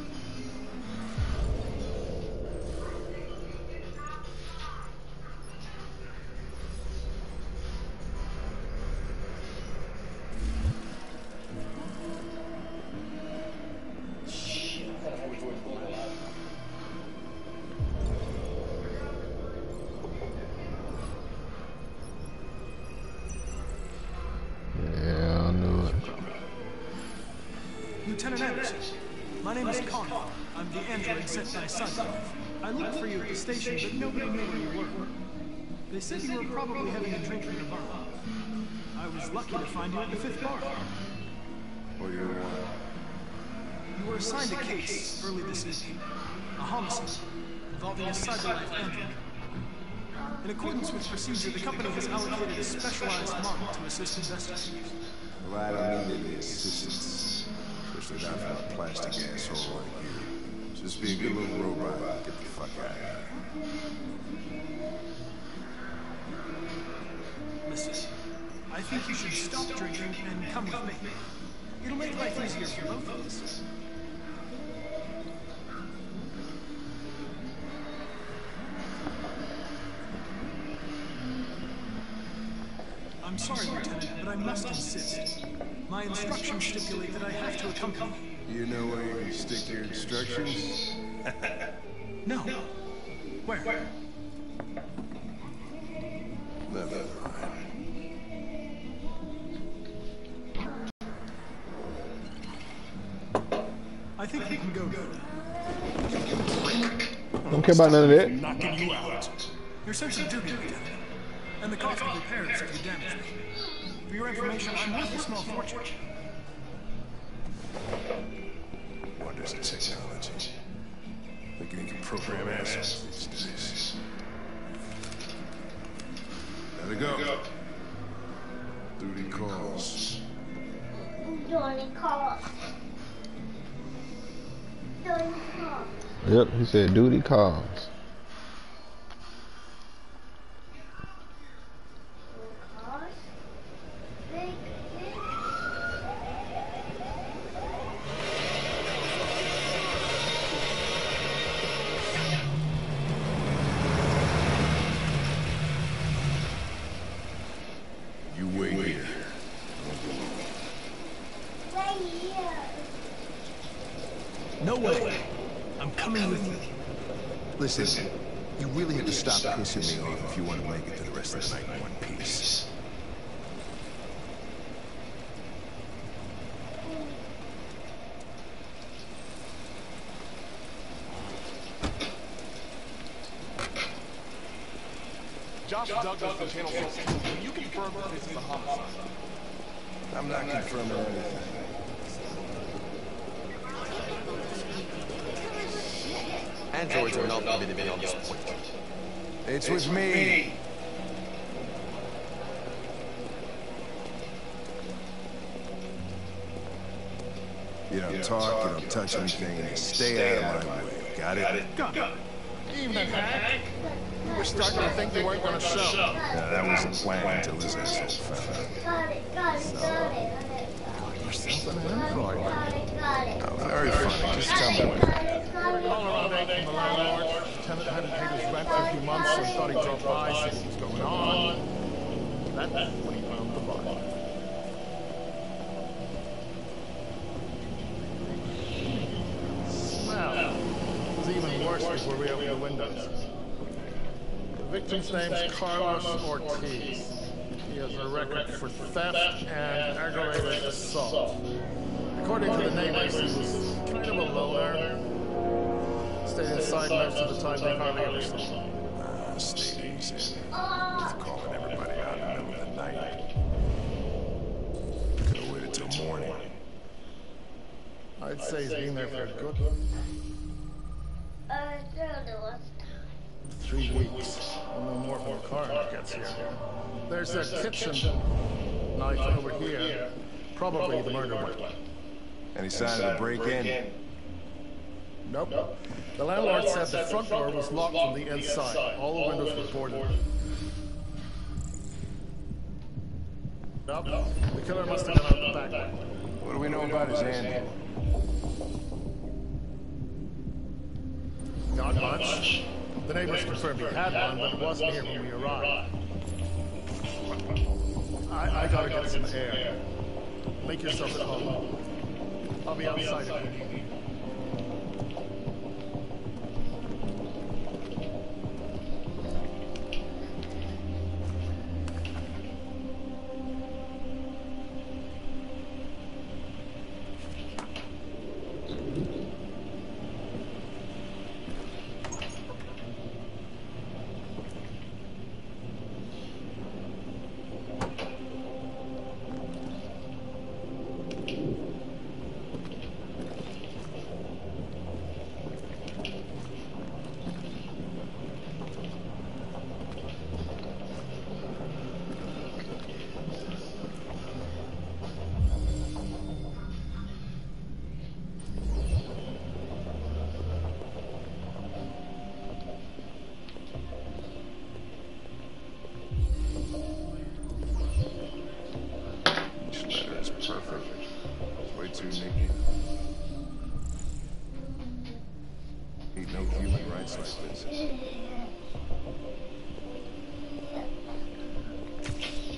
Yeah, I knew it. Lieutenant Anderson, my name is Connor. I'm the android sent by Sundial. I looked for you at the station, but nobody knew where you were. They said you were probably having a drink in the bar. I was lucky to find you at the fifth bar. What do you want? You were assigned a case early this evening. A homicide involving a cyberlife android. In accordance with procedure, the company has allocated a specialized model to assist investigators. Well, I don't need any assistance. Especially not from a plastic asshole like you. Just be a good little robot. Get the fuck out of here. Listen, I think you should stop drinking and come with me. It'll make life easier for both of us. I'm sorry, Lieutenant, but I must insist. My instructions stipulate that I have to accompany you. You know where you can stick your instructions? No. Where? Never mind. I think we can go now. Don't care about none of that. Knocking you out. You're essentially duty, Lieutenant. And the cost of repairs if you damage me. For your information, I'm worth a small fortune. Wonders of technology. Thinking you can program assholes these days. Gotta go. Duty calls. Duty calls. Duty calls. Yep, he said duty calls. You wait here. Wait here. No way. I'm coming with you. Listen, you really have to stop pissing me off if you want to make it to the rest of the night in one piece. Josh Douglas from Channel six. Can you confirm that this is a homicide? I'm not confirming anything. Androids are not permitted to be on this point. It's with me. You don't talk, you don't touch anything, and you stay out of my way. Got it? Got it. Evening, Hank. We were starting to think you weren't going to show. Yeah, that was the plan until this asshole found out. Got it, got it, got it. Got yourself an android. Got it, got it. Oh, very funny. Just tell me what happened. Call around eight from the landlord. The tenant hadn't paid his rent for a few months, so he thought he'd drop by, see what was going on. That's when he found the body. Smell. It was even worse before we opened the windows. The victim's name's Carlos Ortiz. He has a record for theft and aggravated assault. According to the neighbors, he was kind of a loner. Stayed inside most of the time, they hardly ever saw him. Uh, stay easy. Just calling everybody out in the middle of the night. Could have waited till morning. I'd say he's been there for a good Uh, there was three weeks. We'll know more when the coroner gets here. There's a kitchen knife over here. Probably the murder weapon. Any sign of the break-in? Nope. The landlord said the front door was locked from the inside. All the windows were boarded. Nope. The killer must have gone out the back. What do we know about his handle? Not much. The neighbors confirmed he had one, but it wasn't here when we arrived. I, I gotta get some air. Make yourself at home. I'll be outside if you need me.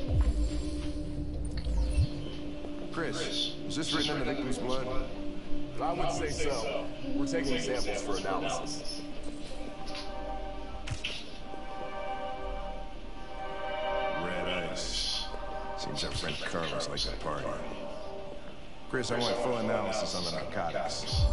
Chris, is this written in the victim's blood? I would say so. We're taking samples for analysis. Red ice. Seems our friend Carlos likes to party. Chris, I want full analysis on the narcotics.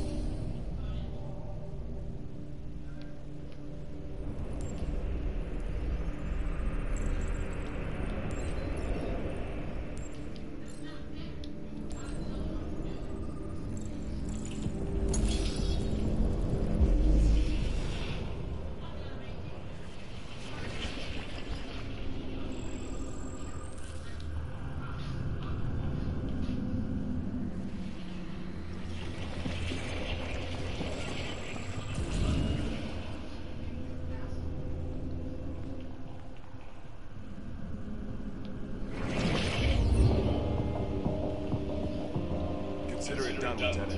Consider it done, Lieutenant.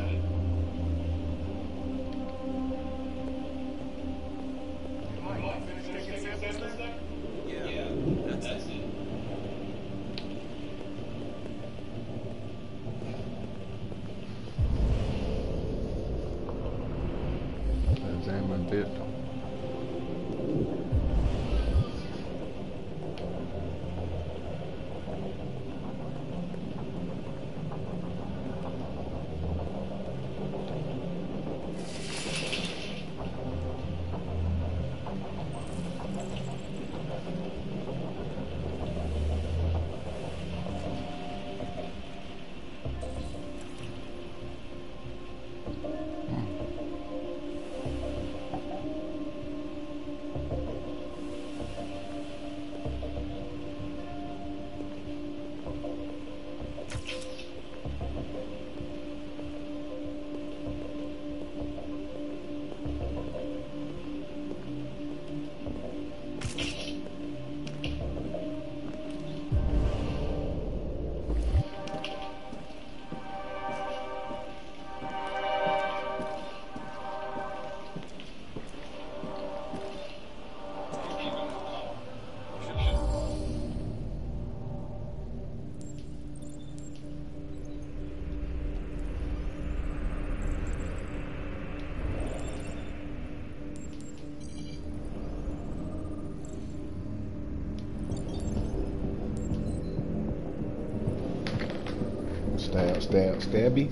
Mike, you finished taking samples there? Yeah, that's it. Examine it. Stab, stab, stabby.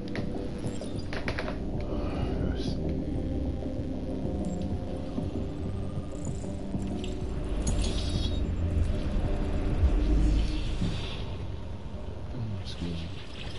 Excuse me.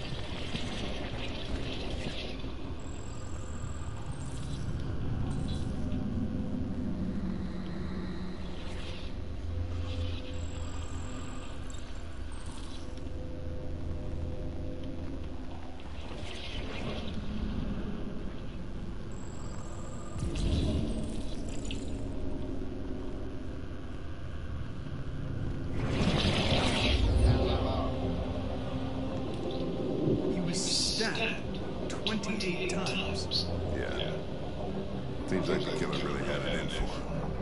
twenty-eight times. Yeah. Seems like the killer really had it in for him.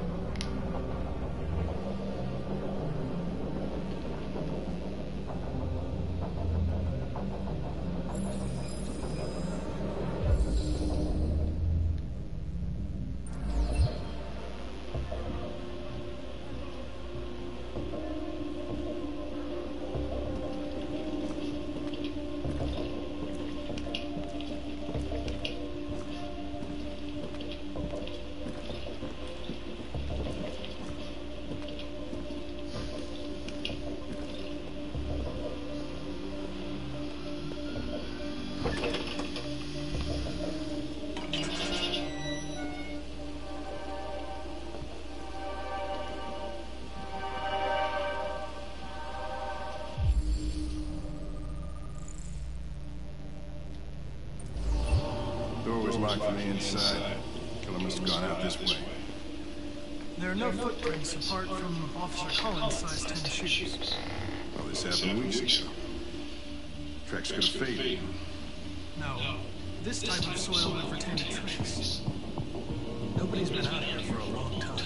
Door was locked from the inside. Killer must have gone out this way. There are no footprints apart from Officer Collins' size ten shoes. Well, this happened weeks ago. Tracks could have faded. No, this type of soil would have retained a trace. Nobody's been out here for a long time.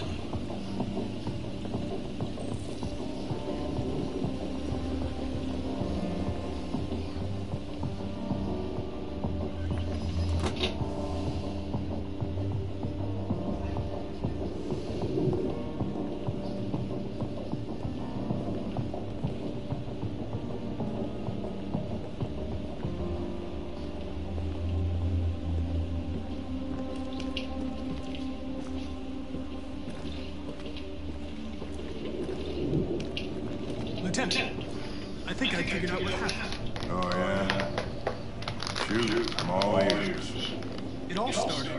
Lieutenant, I think I figured out what happened. Oh, yeah? Shoot, I'm all ears. It all started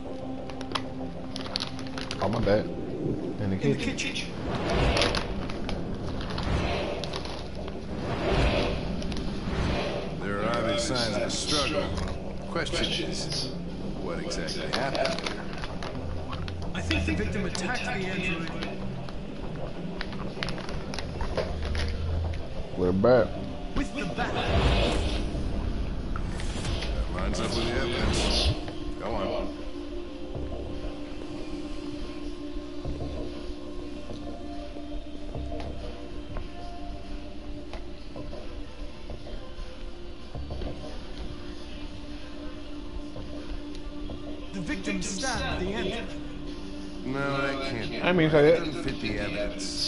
Oh, my bad. In the in kitchen. the kitchen. There are obvious signs of a struggle. Question is, what exactly happened here? I think the victim attacked the android. With a bat. With the bat. That lines up with the evidence. Go on. The victim stabbed the android. No, that can't be. I mean, right. say It it. doesn't fit the evidence.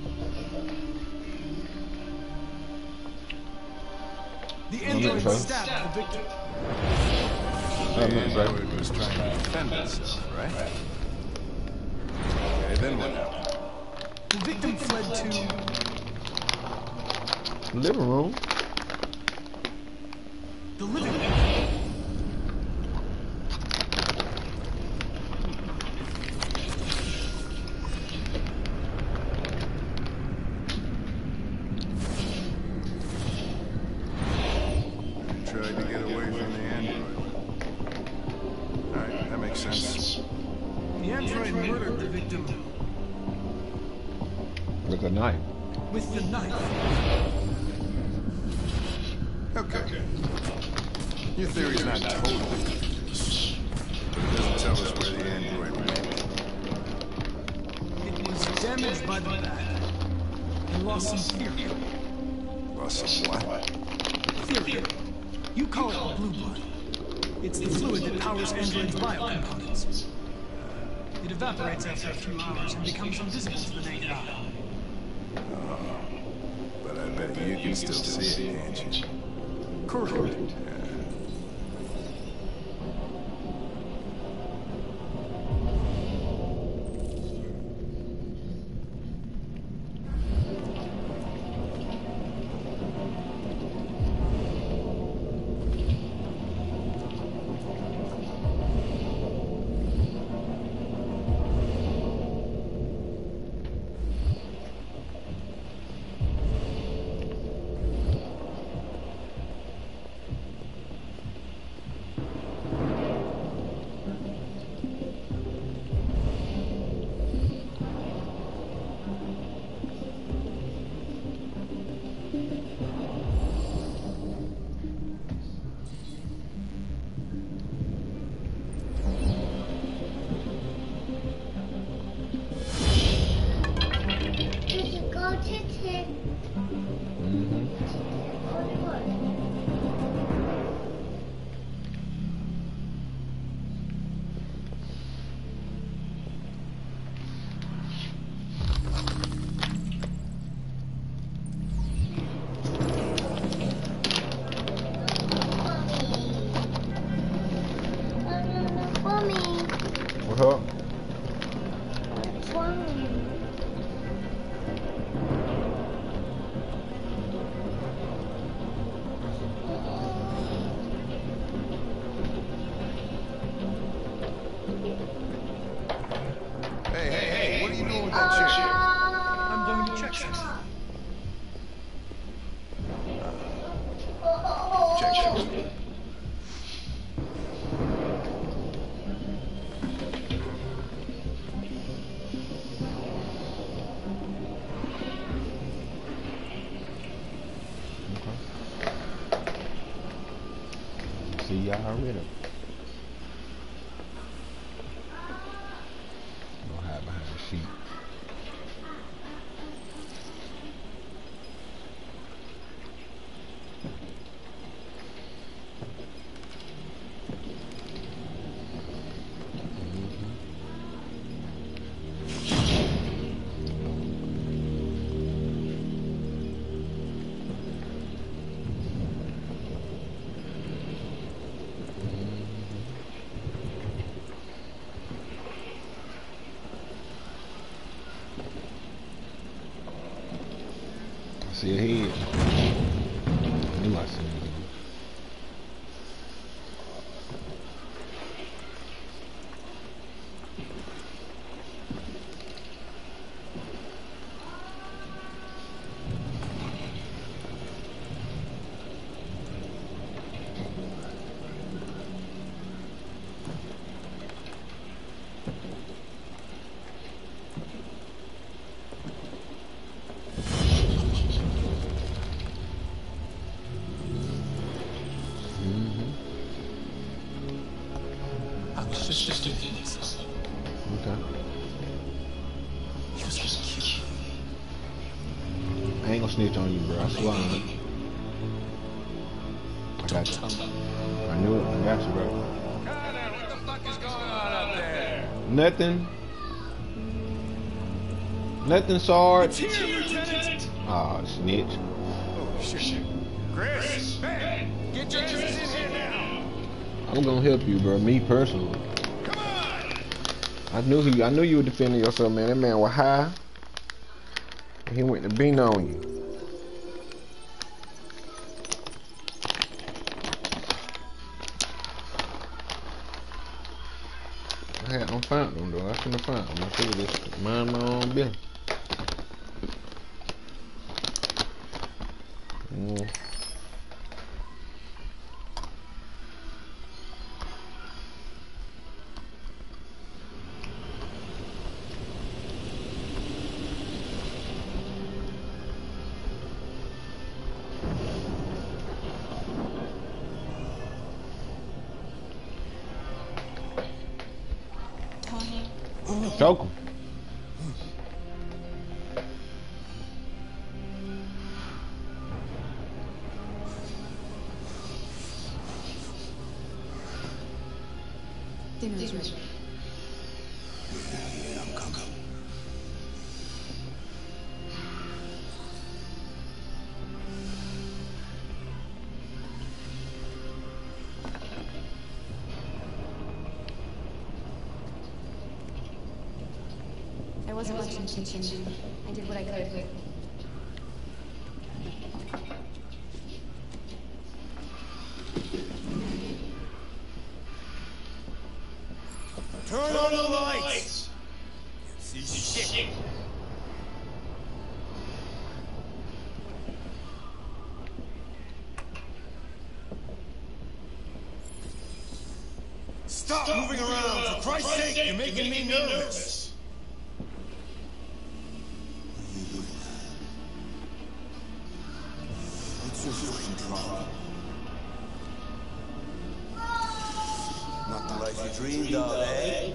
The That android makes sense. stabbed the victim. That The makes sense. android was trying to defend itself, right? Okay, then what happened? The victim fled to Living room. the living room. Tried to get away from the android. Alright, that makes sense. The android murdered the victim With a knife. with the knife. Okay. Your theory's not totally dubious, but it doesn't tell us where the android went. It was damaged by the bat and lost some theory. Lost some what? Theory. You call it blue blood. It's the fluid that powers androids' biocomponents. It evaporates after a few hours and becomes invisible to the naked eye. But I bet you can still see it, can't you? Correct. Did you go to the... Mm-hmm. Mommy, What's up? what's wrong? Hey, hey, hey, what are you doing with that chair? I'm going to check something. Check something. See y'all later. Go hide behind the sheet. see a head. You might see him. Snitch on you, bro. I swear on it. I got you. I knew it. I got you, bro. What the fuck is going on up there? Nothing. Nothing, Sarge. It's here, Lieutenant. Ah, oh, snitch. Oh, shit. Chris, man, get your asses in here now. I'm gonna help you, bro. Me personally. Come on. I knew he. I knew you were defending yourself, man. That man was high. And he went to bean on you. I had no found them though. I shouldn't have found them. I should have just mind my own business. Mm. Choke him. Dinner is ready. Yeah, I'm coming. There wasn't much in the kitchen. I did what I could. Turn on the lights! See shit! Stop, Stop moving around! around. For Christ's sake, sake, you're making, you're making me nervous! nervous. What's your fucking problem? Not the life you dreamed of, eh?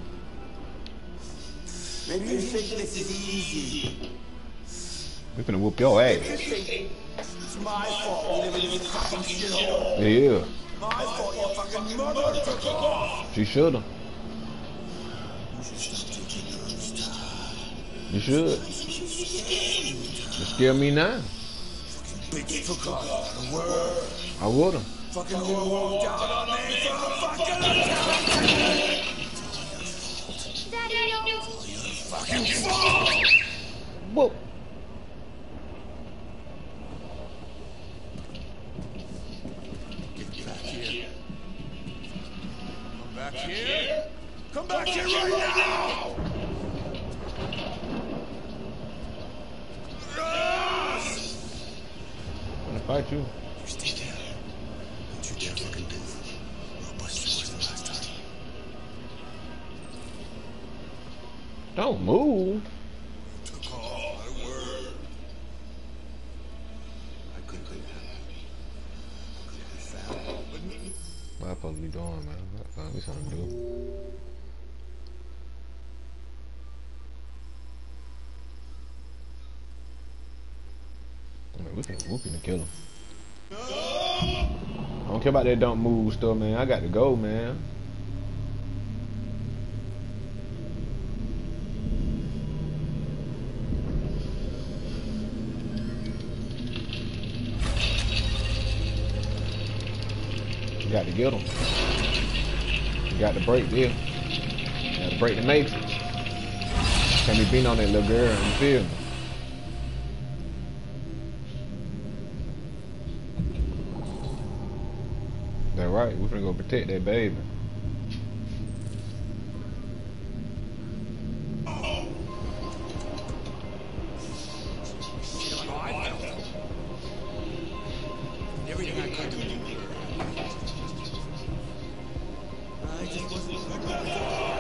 Maybe you think this is easy. We're gonna whoop your ass. It's my fault you live in this fucking shithole. Yeah. My fault your fucking mother took off. She should've. You should stop taking your own style. You should. You scare me now. Bitch took off the word. I would've. Fucking who walked out on me for a fucking attack. Daddy, no. Fucking fault. Whoa. Get back here. Come back here. Come back here right now. I'm gonna fight you. You stay there. Don't you dare fucking move. I'll bust you worse than last time. Don't move. Took all my word. I couldn't be happy. Couldn't be found. But What I'm supposed to be doing, man? I gotta be something to do. I mean, we can whoop him and kill him. I don't care about that don't move stuff, man. I got to go, man. You got to get him. You got to break this. You got to break the matrix. Can't be beating on that little girl, you feel me? right. We're gonna go protect that baby. Everything I could do. I just wasn't good enough.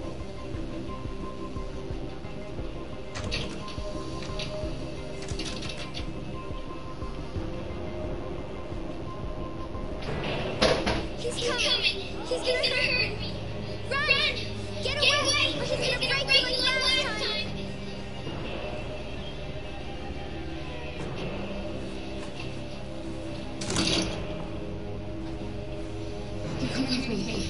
He's coming! He's gonna hurt me! Run! Get away! Or he's gonna break you like last time! You're coming with me.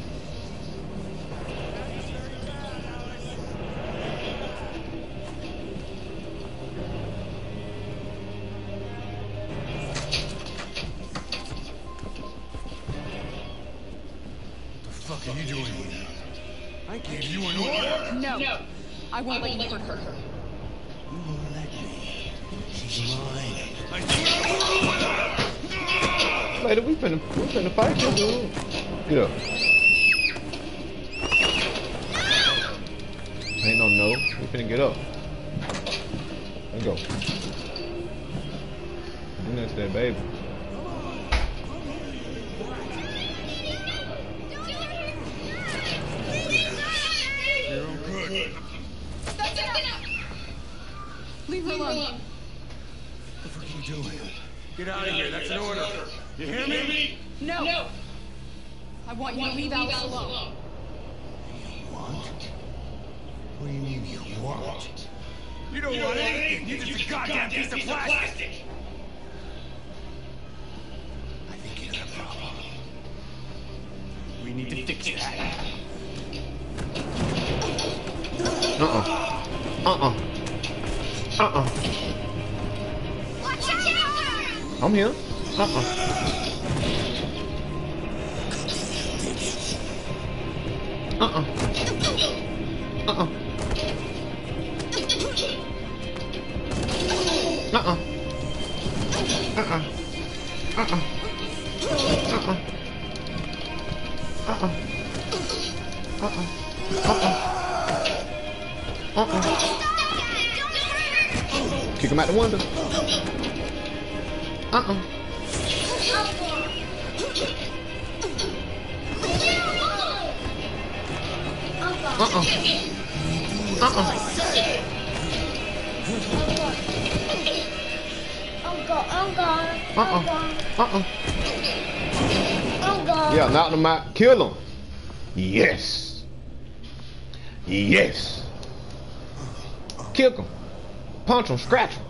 What the fuck are you doing here? I gave you an order. No. no. I won't let you hurt her. You won't let me. She's mine. I Later, we finna, we finna fight this dude. Get up. Ain't no no. We finna get up. Let's go. And that's that baby. You're good. That's enough! Leave her alone. What the fuck are you doing? Get out of here. That's an order. You hear me? No. no! I want you to leave Alice alone. What? What do you mean you want? You don't want anything. You're just a goddamn piece of plastic. I think you got a problem. We need to fix that. Uh-uh. Uh-uh. Uh-uh. Watch out! I'm here. Uh-uh. Uh-uh. Uh-uh. Uh-uh. Uh-uh. Uh-uh. Uh-uh. Uh-uh. Uh-uh. Uh-uh. Uh-uh. Kick him out the window. Uh-uh. Uh-uh. Uh-uh. Uncle, uncle, Uh-uh. Uh-uh. uncle. Yeah, knock him out. Kill him. Yes. Yes. Kick him. Punch him. Scratch him.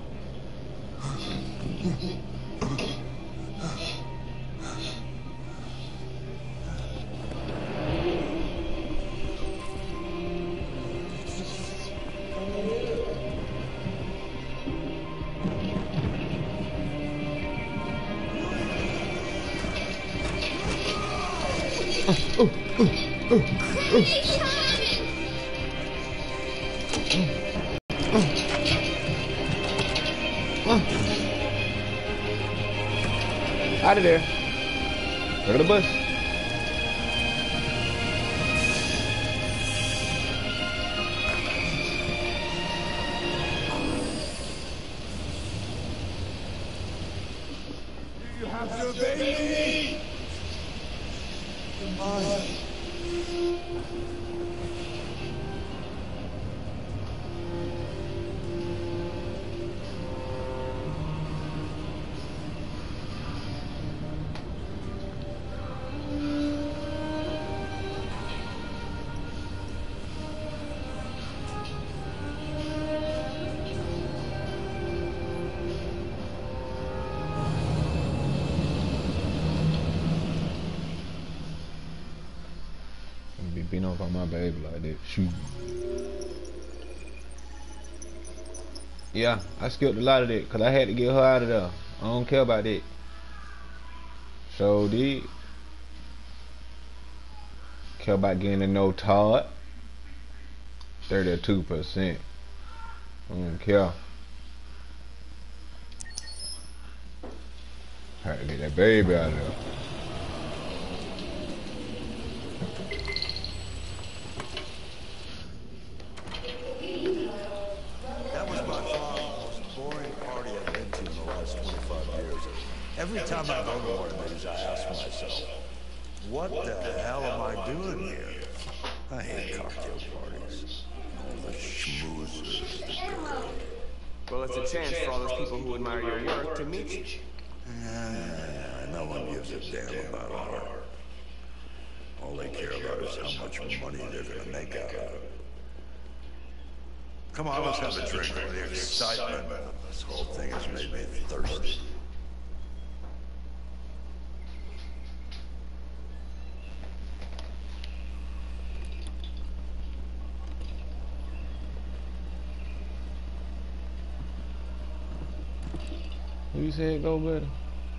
Uh, uh, uh, uh, uh. Uh. Out of there. Look at the bus. You have to obey me. You're mine. Be beating up on my baby like that. Shoot. Yeah, I skipped a lot of that because I had to get her out of there. I don't care about that. So did. Care about getting to know Todd. thirty-two percent. I don't care. Had to get that baby out of there. That was by far the most boring party I've been to in the last twenty-five years. Every time I go to one of these, I ask myself, what the hell am I doing here? I hate cocktail parties. All the schmoozers. Well, it's a chance for all those people who admire your work to meet you. Yeah, no one gives a damn about art. All they care about is how much money they're gonna make out of it. Come on, let's have a drink. The excitement of this whole thing has made me thirsty. Who you said go better?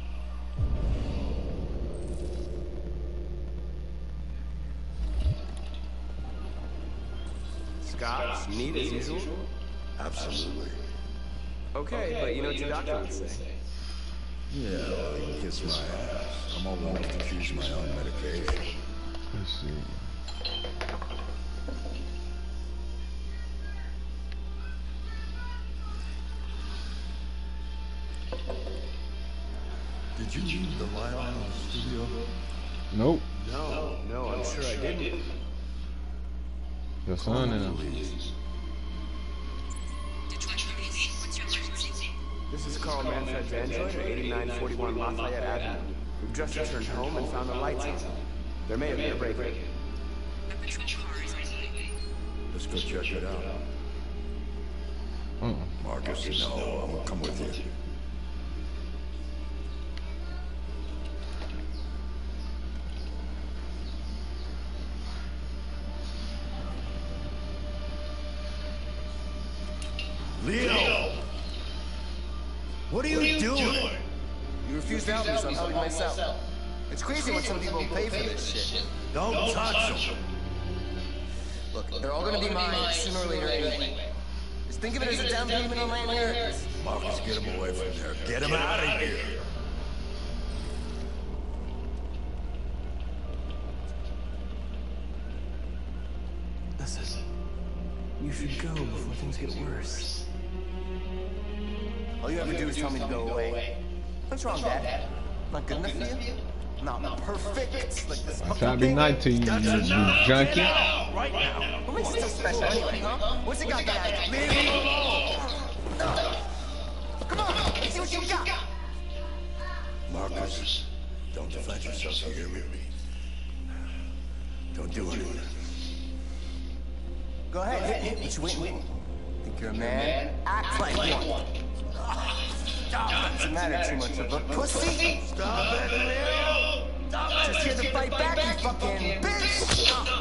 Scotch, neat as usual? Absolutely. Okay, but you know what your doctor would say. Yeah, well, he can kiss my ass. I'm almost to choose my own medication. Let's see. Did you leave the violin in the studio? Nope. No, no, I'm sure I didn't. Your son and him. This is Carl Manfred's Android at eighty-nine forty-one Lafayette Avenue. We've just returned home and found the lights on. There may have been a break-in. Let's go check it out. Uh-uh. Marcus, no, I'm gonna come with you. Leo! What are you, What are you doing? doing? You refuse to help me, so I'm helping myself. It's crazy what some people pay for this shit. Don't, Don't touch them. Look, they're all gonna be mine sooner or later anyway. Just think of it as a down payment on my inheritance. Marcus, get him away from there. Get him out of here. Listen, you should go before things get worse. All you have to do is tell me to go away. What's wrong, Dad? Not good enough for you? Not perfect. Like this I'm trying to be nice to you, you, you junkie. Right now. What makes it so special anyway, huh? What's it got to add? Leave me alone! Come on, let's see what you got. Marcus, don't defend yourself, you hear me? Don't do anything. Go ahead, hit me. What you waiting for? Think you're a man? Act like one. Stop. Doesn't matter too much of a pussy. Stop it, Leo! Just here to fight back, you fucking bitch!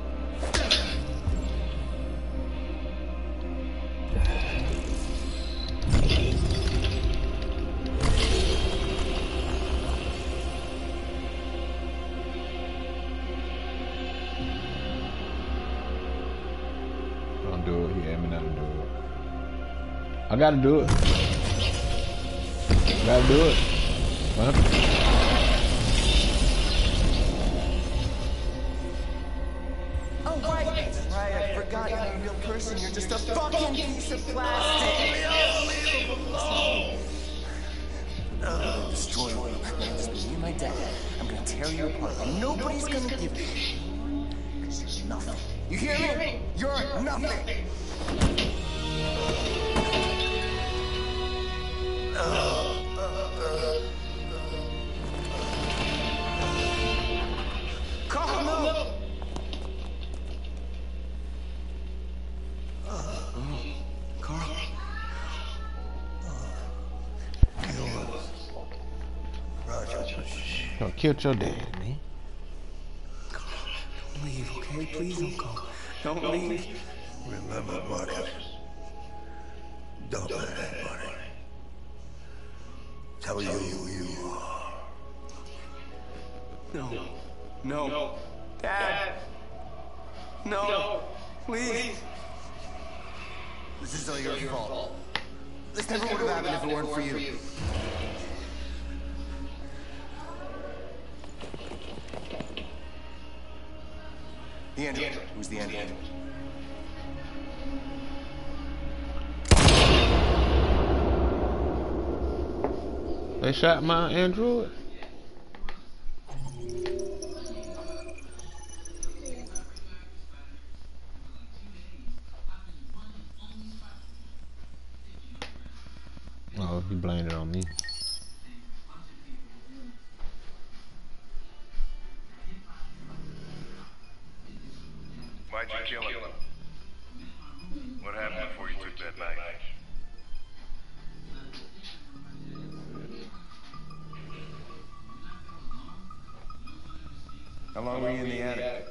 Don't do it. He asked me not to do it. I gotta do it. Gotta do it. Huh? Oh, right. Right, I forgot you're not a real person. You're just a fucking piece of plastic. Leave him alone! I'm gonna destroy you. I'm gonna just be my dad. I'm gonna tear you apart. And nobody's gonna give a shit. Because you're nothing. You hear me? You're nothing. Carl, no! Carl. Yo, killed your dad, man. Don't leave, okay? Please don't go. Don't leave. Remember, Marcus. Don't let anybody tell you who you are. No. No. Dad. No. Please. This is all your fault. This never would have happened if it weren't for you. The android. Who's the android? They shot my android? Oh, he blamed it on me. Why'd you kill him? What happened before you took that knife? How long were you in the attic?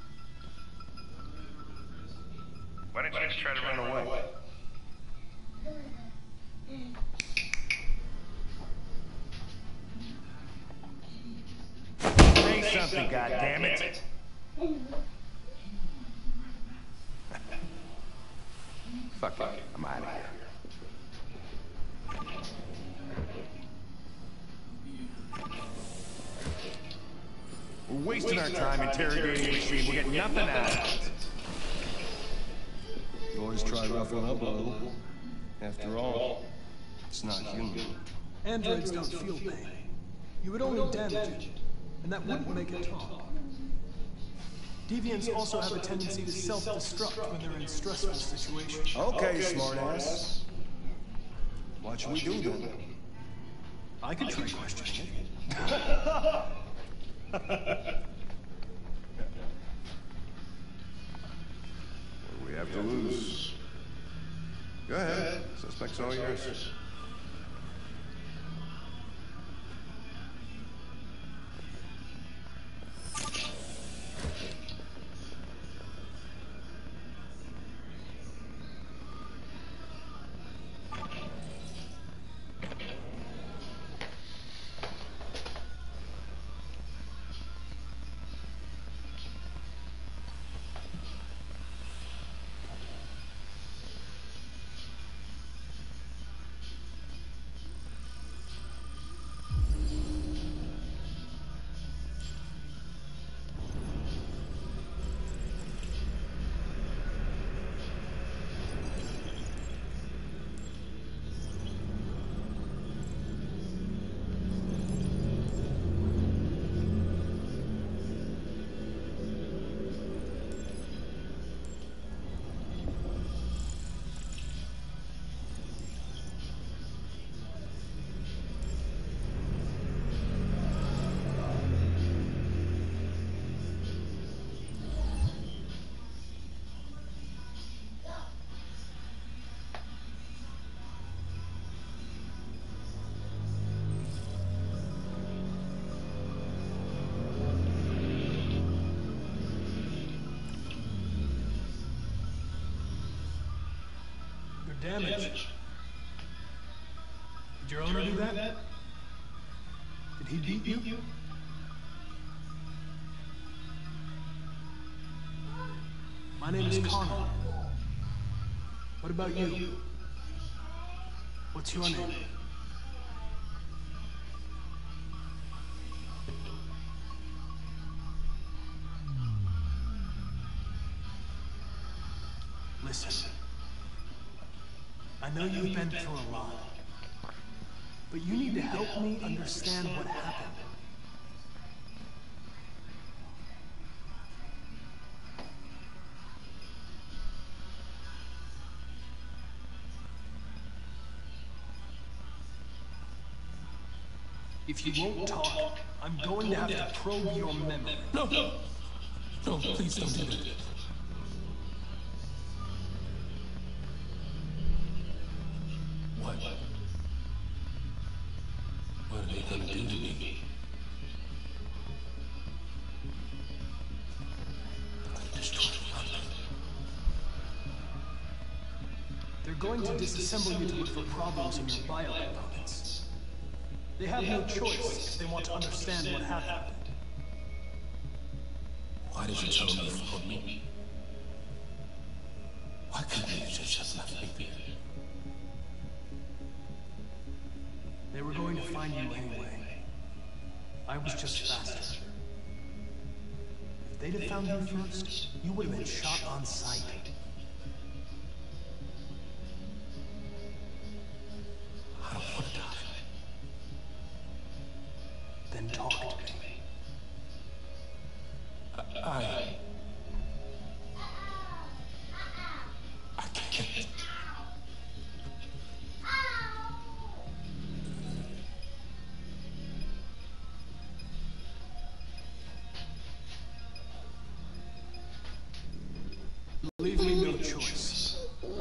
Why didn't you just try to run away? Say something, goddammit! Fuck it. I'm out of here. We're wasting our time interrogating the machine. We're getting nothing out of it. You always try roughing up a little. After all, it's not human. Androids don't feel pain. You would only damage it, and that wouldn't make it talk. Deviants also have a tendency to self-destruct when they're in stressful situations. Okay, smartass. What should we do then? I could try questioning it. What do we have to lose? Go ahead. Suspect's all yours. Damage. Did your owner do that? Did he beat you? My name is Connor. What about you? What's your name? Listen. I know you've been through a lot, but you need to help me understand what happened. If you won't talk, I'm going to have to probe your memory. No, no, no, please don't do that. What? What are they gonna do to me? They're going to disassemble you to look for problems in your biocomponents. They have no choice if they want to understand what happened. Why did you tell me for me? Why couldn't you just left me here? They were going to find you anyway. I was just faster. If they'd have found you first, you would have been shot on sight. I don't want to die. Then talk to me. I... I can't. Leave me no choice.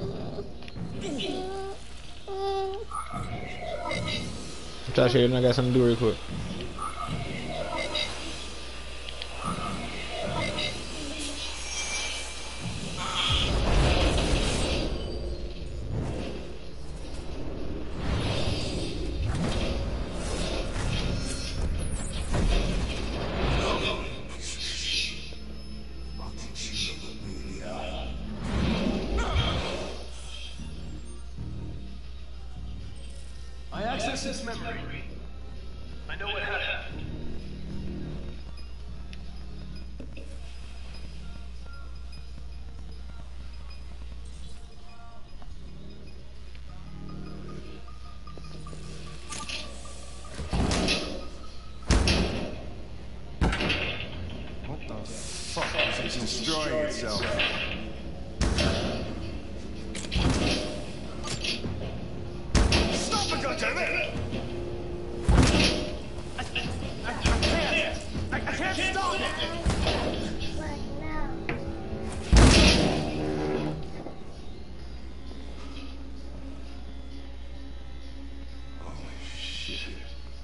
Josh here, and I got something to do real quick. I access his memory. I know what happened. What the fuck is it destroying itself? Stop it, goddammit! I, I, I can't! I, I can't stop it! Holy shit.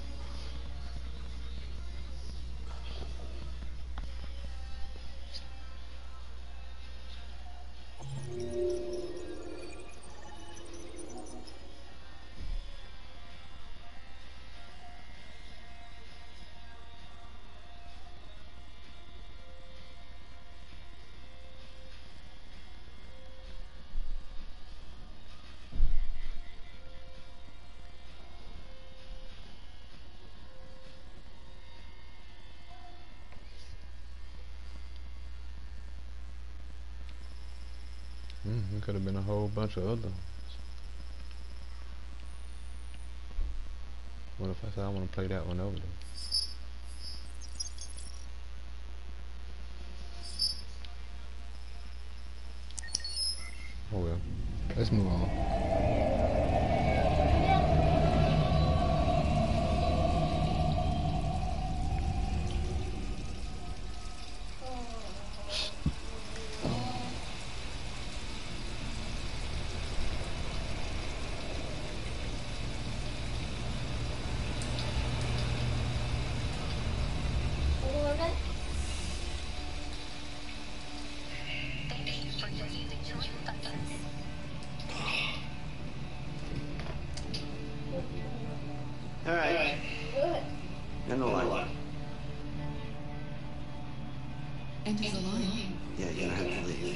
Mm, it could have been a whole bunch of other ones. What if I said I want to play that one over there? Oh well. Let's move on. All right. And the line. Enter the line. Yeah, you're gonna have to leave.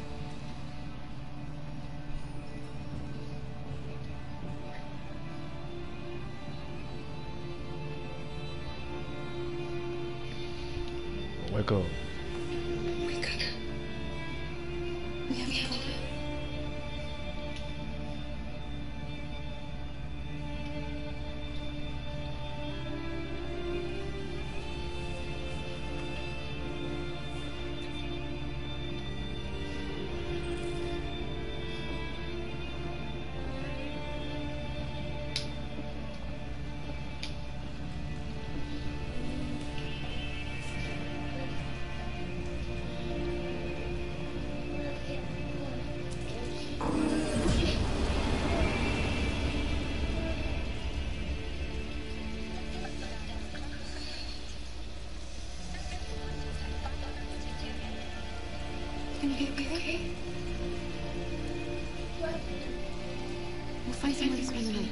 Wake up. Wake up. We have to go. Gonna be okay? We'll find somewhere to spend the night.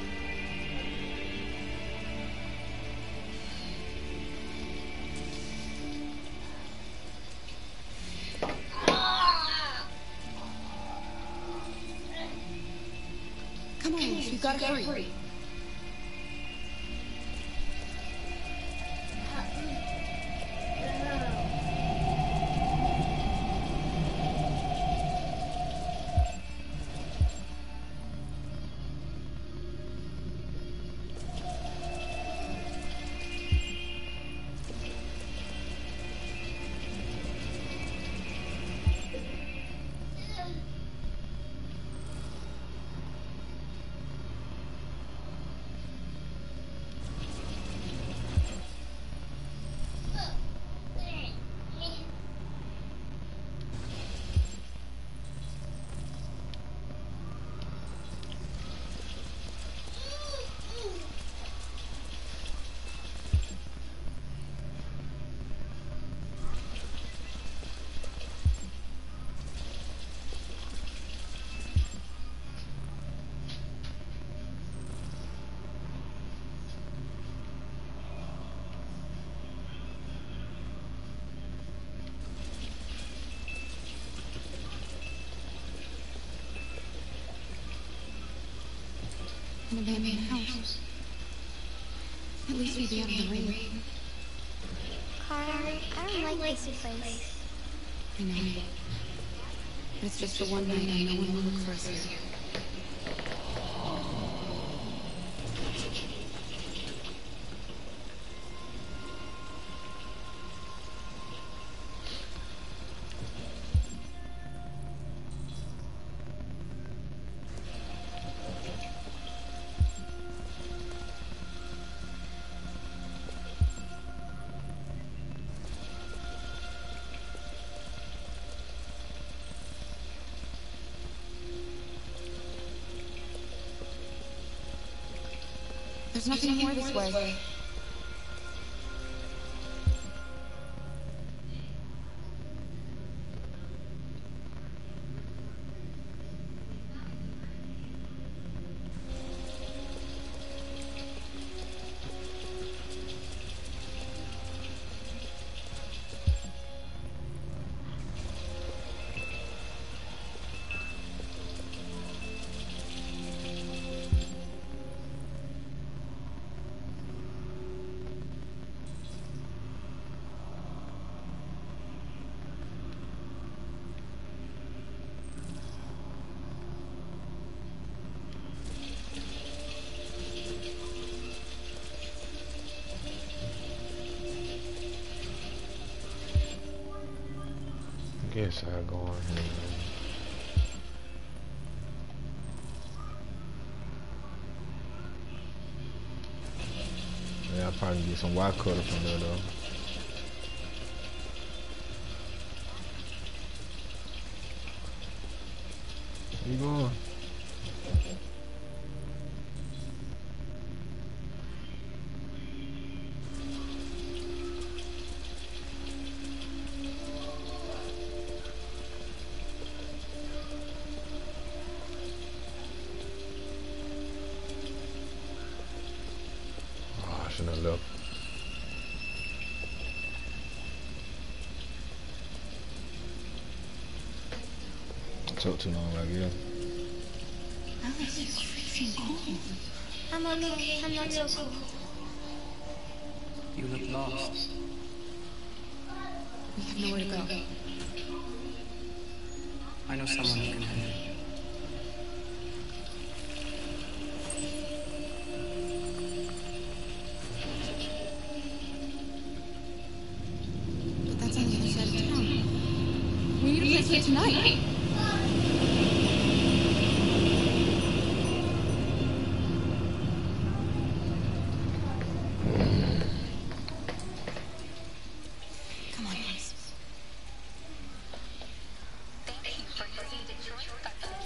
Come on, you gotta hurry. abandoned house. At least we'd be out of the rain. Carter, I don't like this place. I know. But it's just for one night and no one will look for us here. There's nothing more this way. Guess I'll go on here. Yeah, I'll probably get some white cutter from there though. Where you going? Look. Took too long, I guess. Alice, it's freezing cold. I'm okay. I'm not so cold. You look lost. We have nowhere to go. I know someone who can help you. Tonight. Come on, guys. Thank you for using Detroit Buses.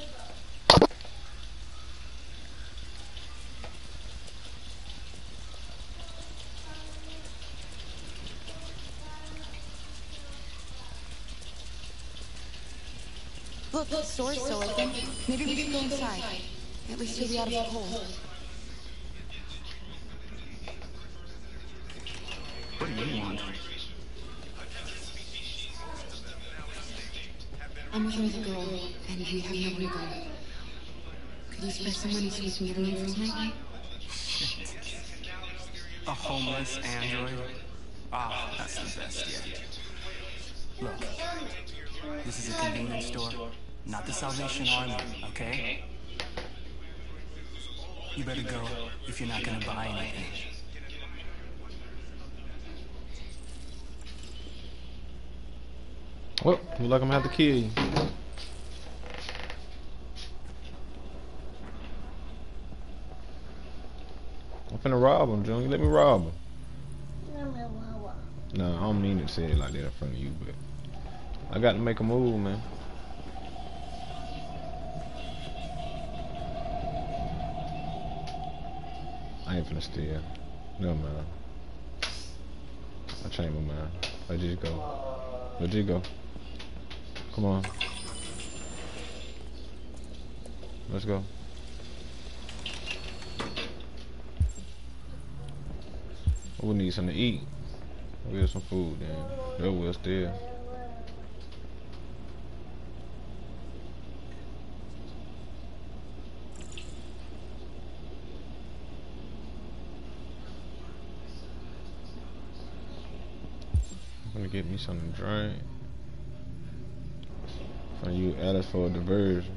Look, the store's still open. Maybe we should go inside. At least you'll be out of the cold. What do you want? I'm with another girl, and we have nowhere to go. Could you spare some money so we can get a room for tonight? A homeless android? Ah, that's the best yet. Look. This is a convenience store, not the Salvation Army, okay? You better go if you're not gonna buy anything. Well, look like I'm gonna have to kill you. I'm finna rob him, Junior. Let me rob him. No, I don't mean to say it like that in front of you, but I got to make a move, man. I ain't finna steal. No, man. I changed my mind. Let just go. Let just go. Come on. Let's go. We need something to eat. We'll get some food then. There we'll steal. I'm gonna get me something to drink. Find you Alice for a diversion.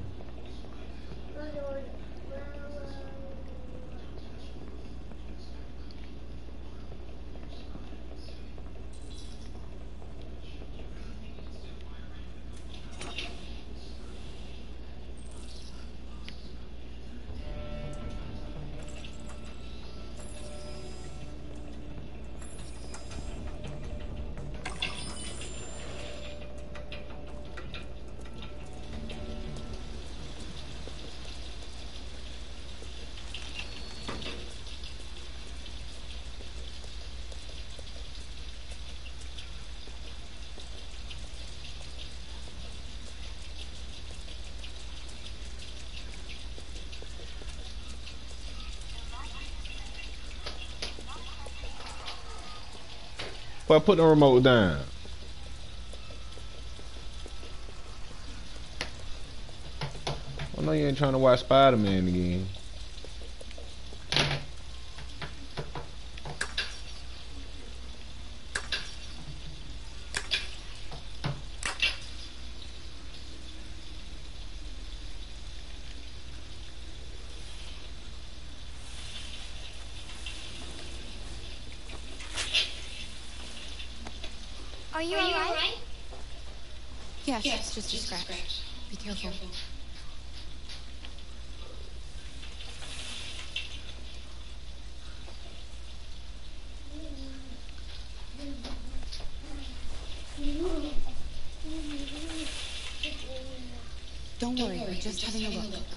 But put the remote down. I know you ain't trying to watch Spider-Man again. Are you alright? Yes, yes, it's just a scratch. scratch. Be careful. Be careful. Don't worry, we're just, just having a look. look.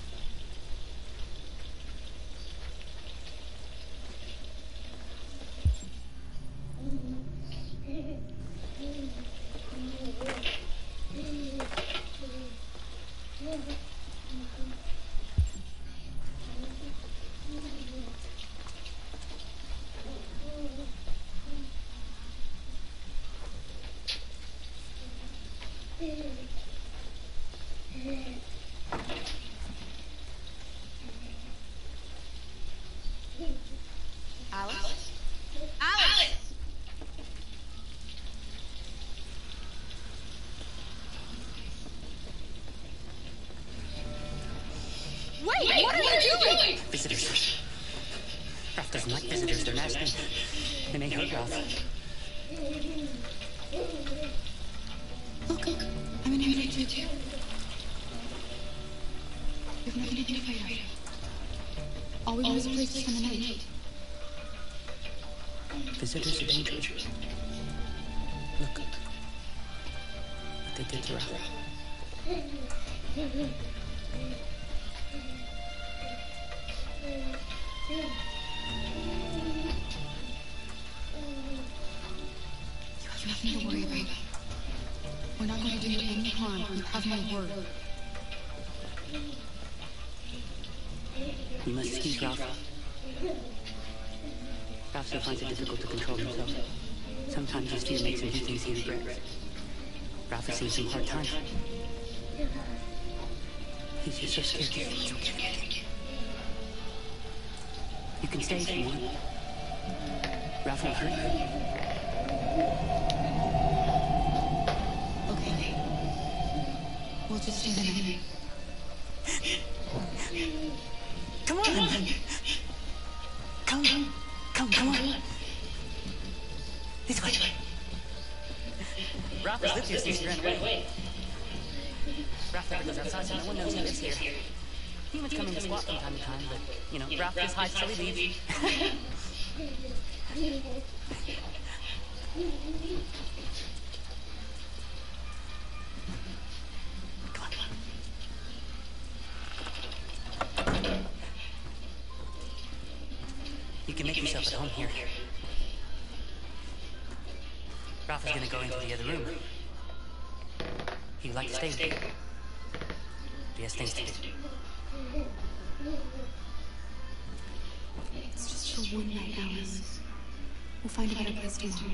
Alice? Alice! Wait, Wait what, what are you doing? doing? Visitors. Ralph doesn't like visitors, they're nasty. They may hurt Ralph. Look, look, I'm in here too. You have nothing to be afraid of. All we want is a place to spend the night. Visitors are dangerous. Look. What they did to Ralph. You have nothing to worry about. We're not going to do you any harm. You have my word. We must excuse Ralph. Ralph still finds it difficult to control himself. Sometimes his fear makes him do things he regrets. Ralph has seen some hard times. He's just so scared to see you again. You can stay if you want. Ralph won't hurt you. Okay. We'll just stay the night. Come on! Come, come, come on. This way. Ralph has lived here since he ran away. Ralph never goes outside, so no one knows he lives here. Humans come in to squat from time to time, but, you know, Ralph just hides till he leaves. Come on, come on. You can make yourself at home here. Ralph is gonna go into the other room. He'd like to stay with you. He has things to do. It's just for one night, Alice. We'll find a better place tomorrow.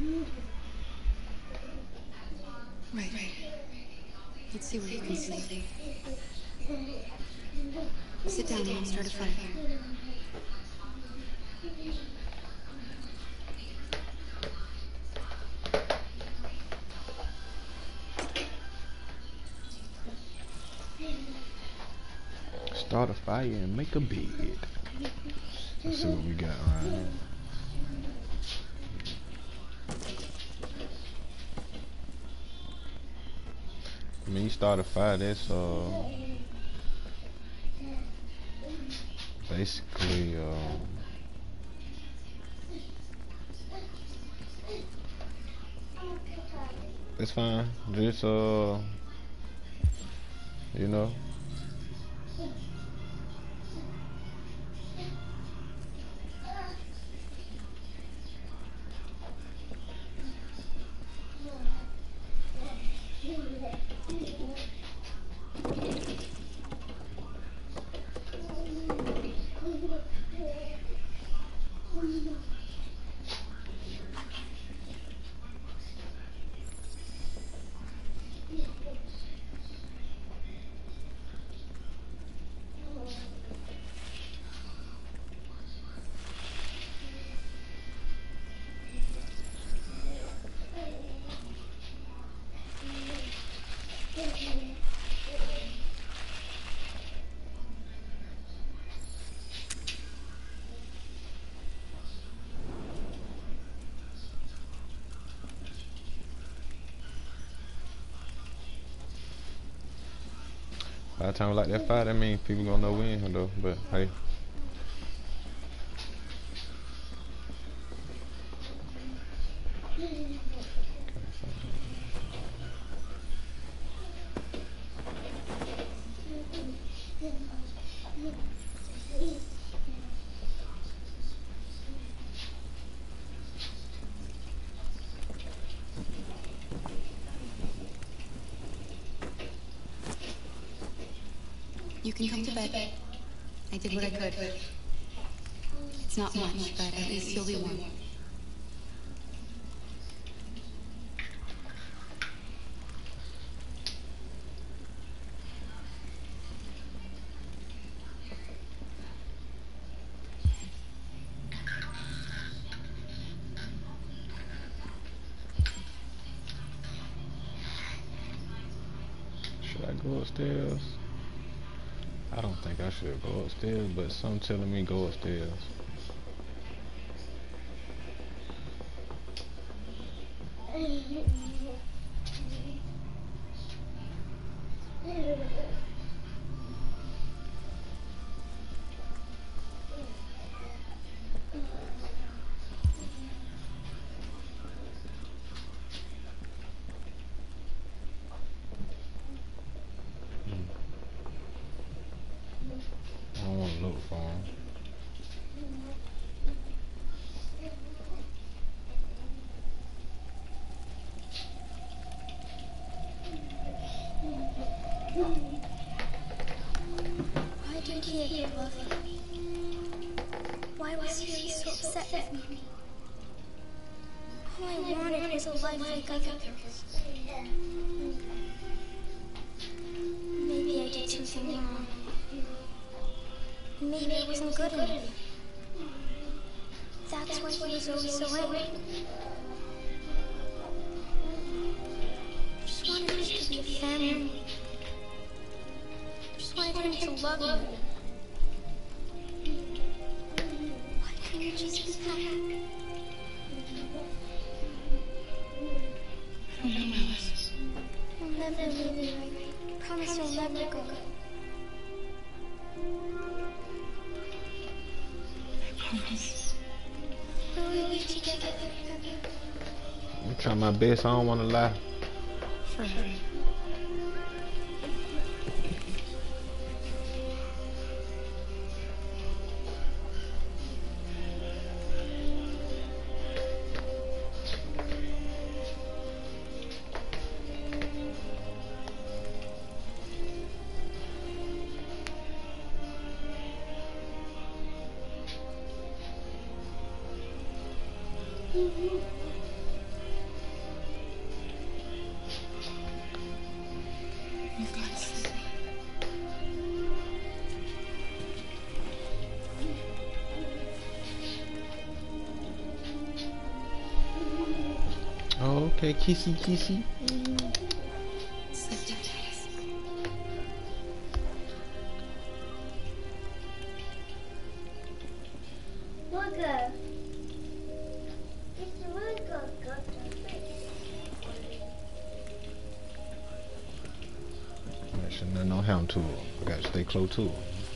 Right, right. Let's see where you can sleep. Sit down and I'll start a fire. Start a fire and make a bed. Let's see what we got right here. I mean, you start a fire, that's uh, basically, uh, it's fine. Just, uh, you know. By the time we like that fire, that means people gonna know we in here though, but hey. You can come to bed. I did what I could. It's not much, but at least you'll be warm. Should I go upstairs? I don't think I should go upstairs, but some telling me go upstairs. Why did he ever love me? Why was he so upset with me? All I wanted was a life like other girls. Maybe I did something wrong. Maybe I wasn't good enough. That's why he was always so angry. I just wanted us to be a family. Just wanted him to love me. Why couldn't you just be happy? I don't know, Alice. You'll never leave me, right? Promise you'll never go. I promise. Will we be together forever? I'm trying my best, I don't wanna lie. Forever. You've got to sleep. Oh, okay, kissy kissy. Sleep tight, Alice. There's no ham to it. I gotta stay close to it.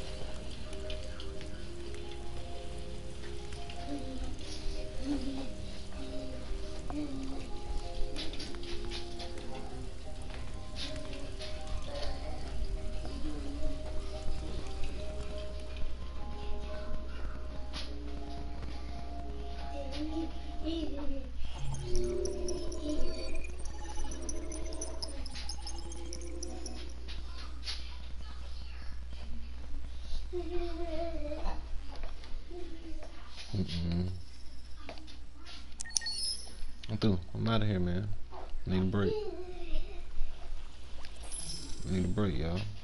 Mm-mm. I'm through. I'm out of here, man. Need a break. Need a break, y'all.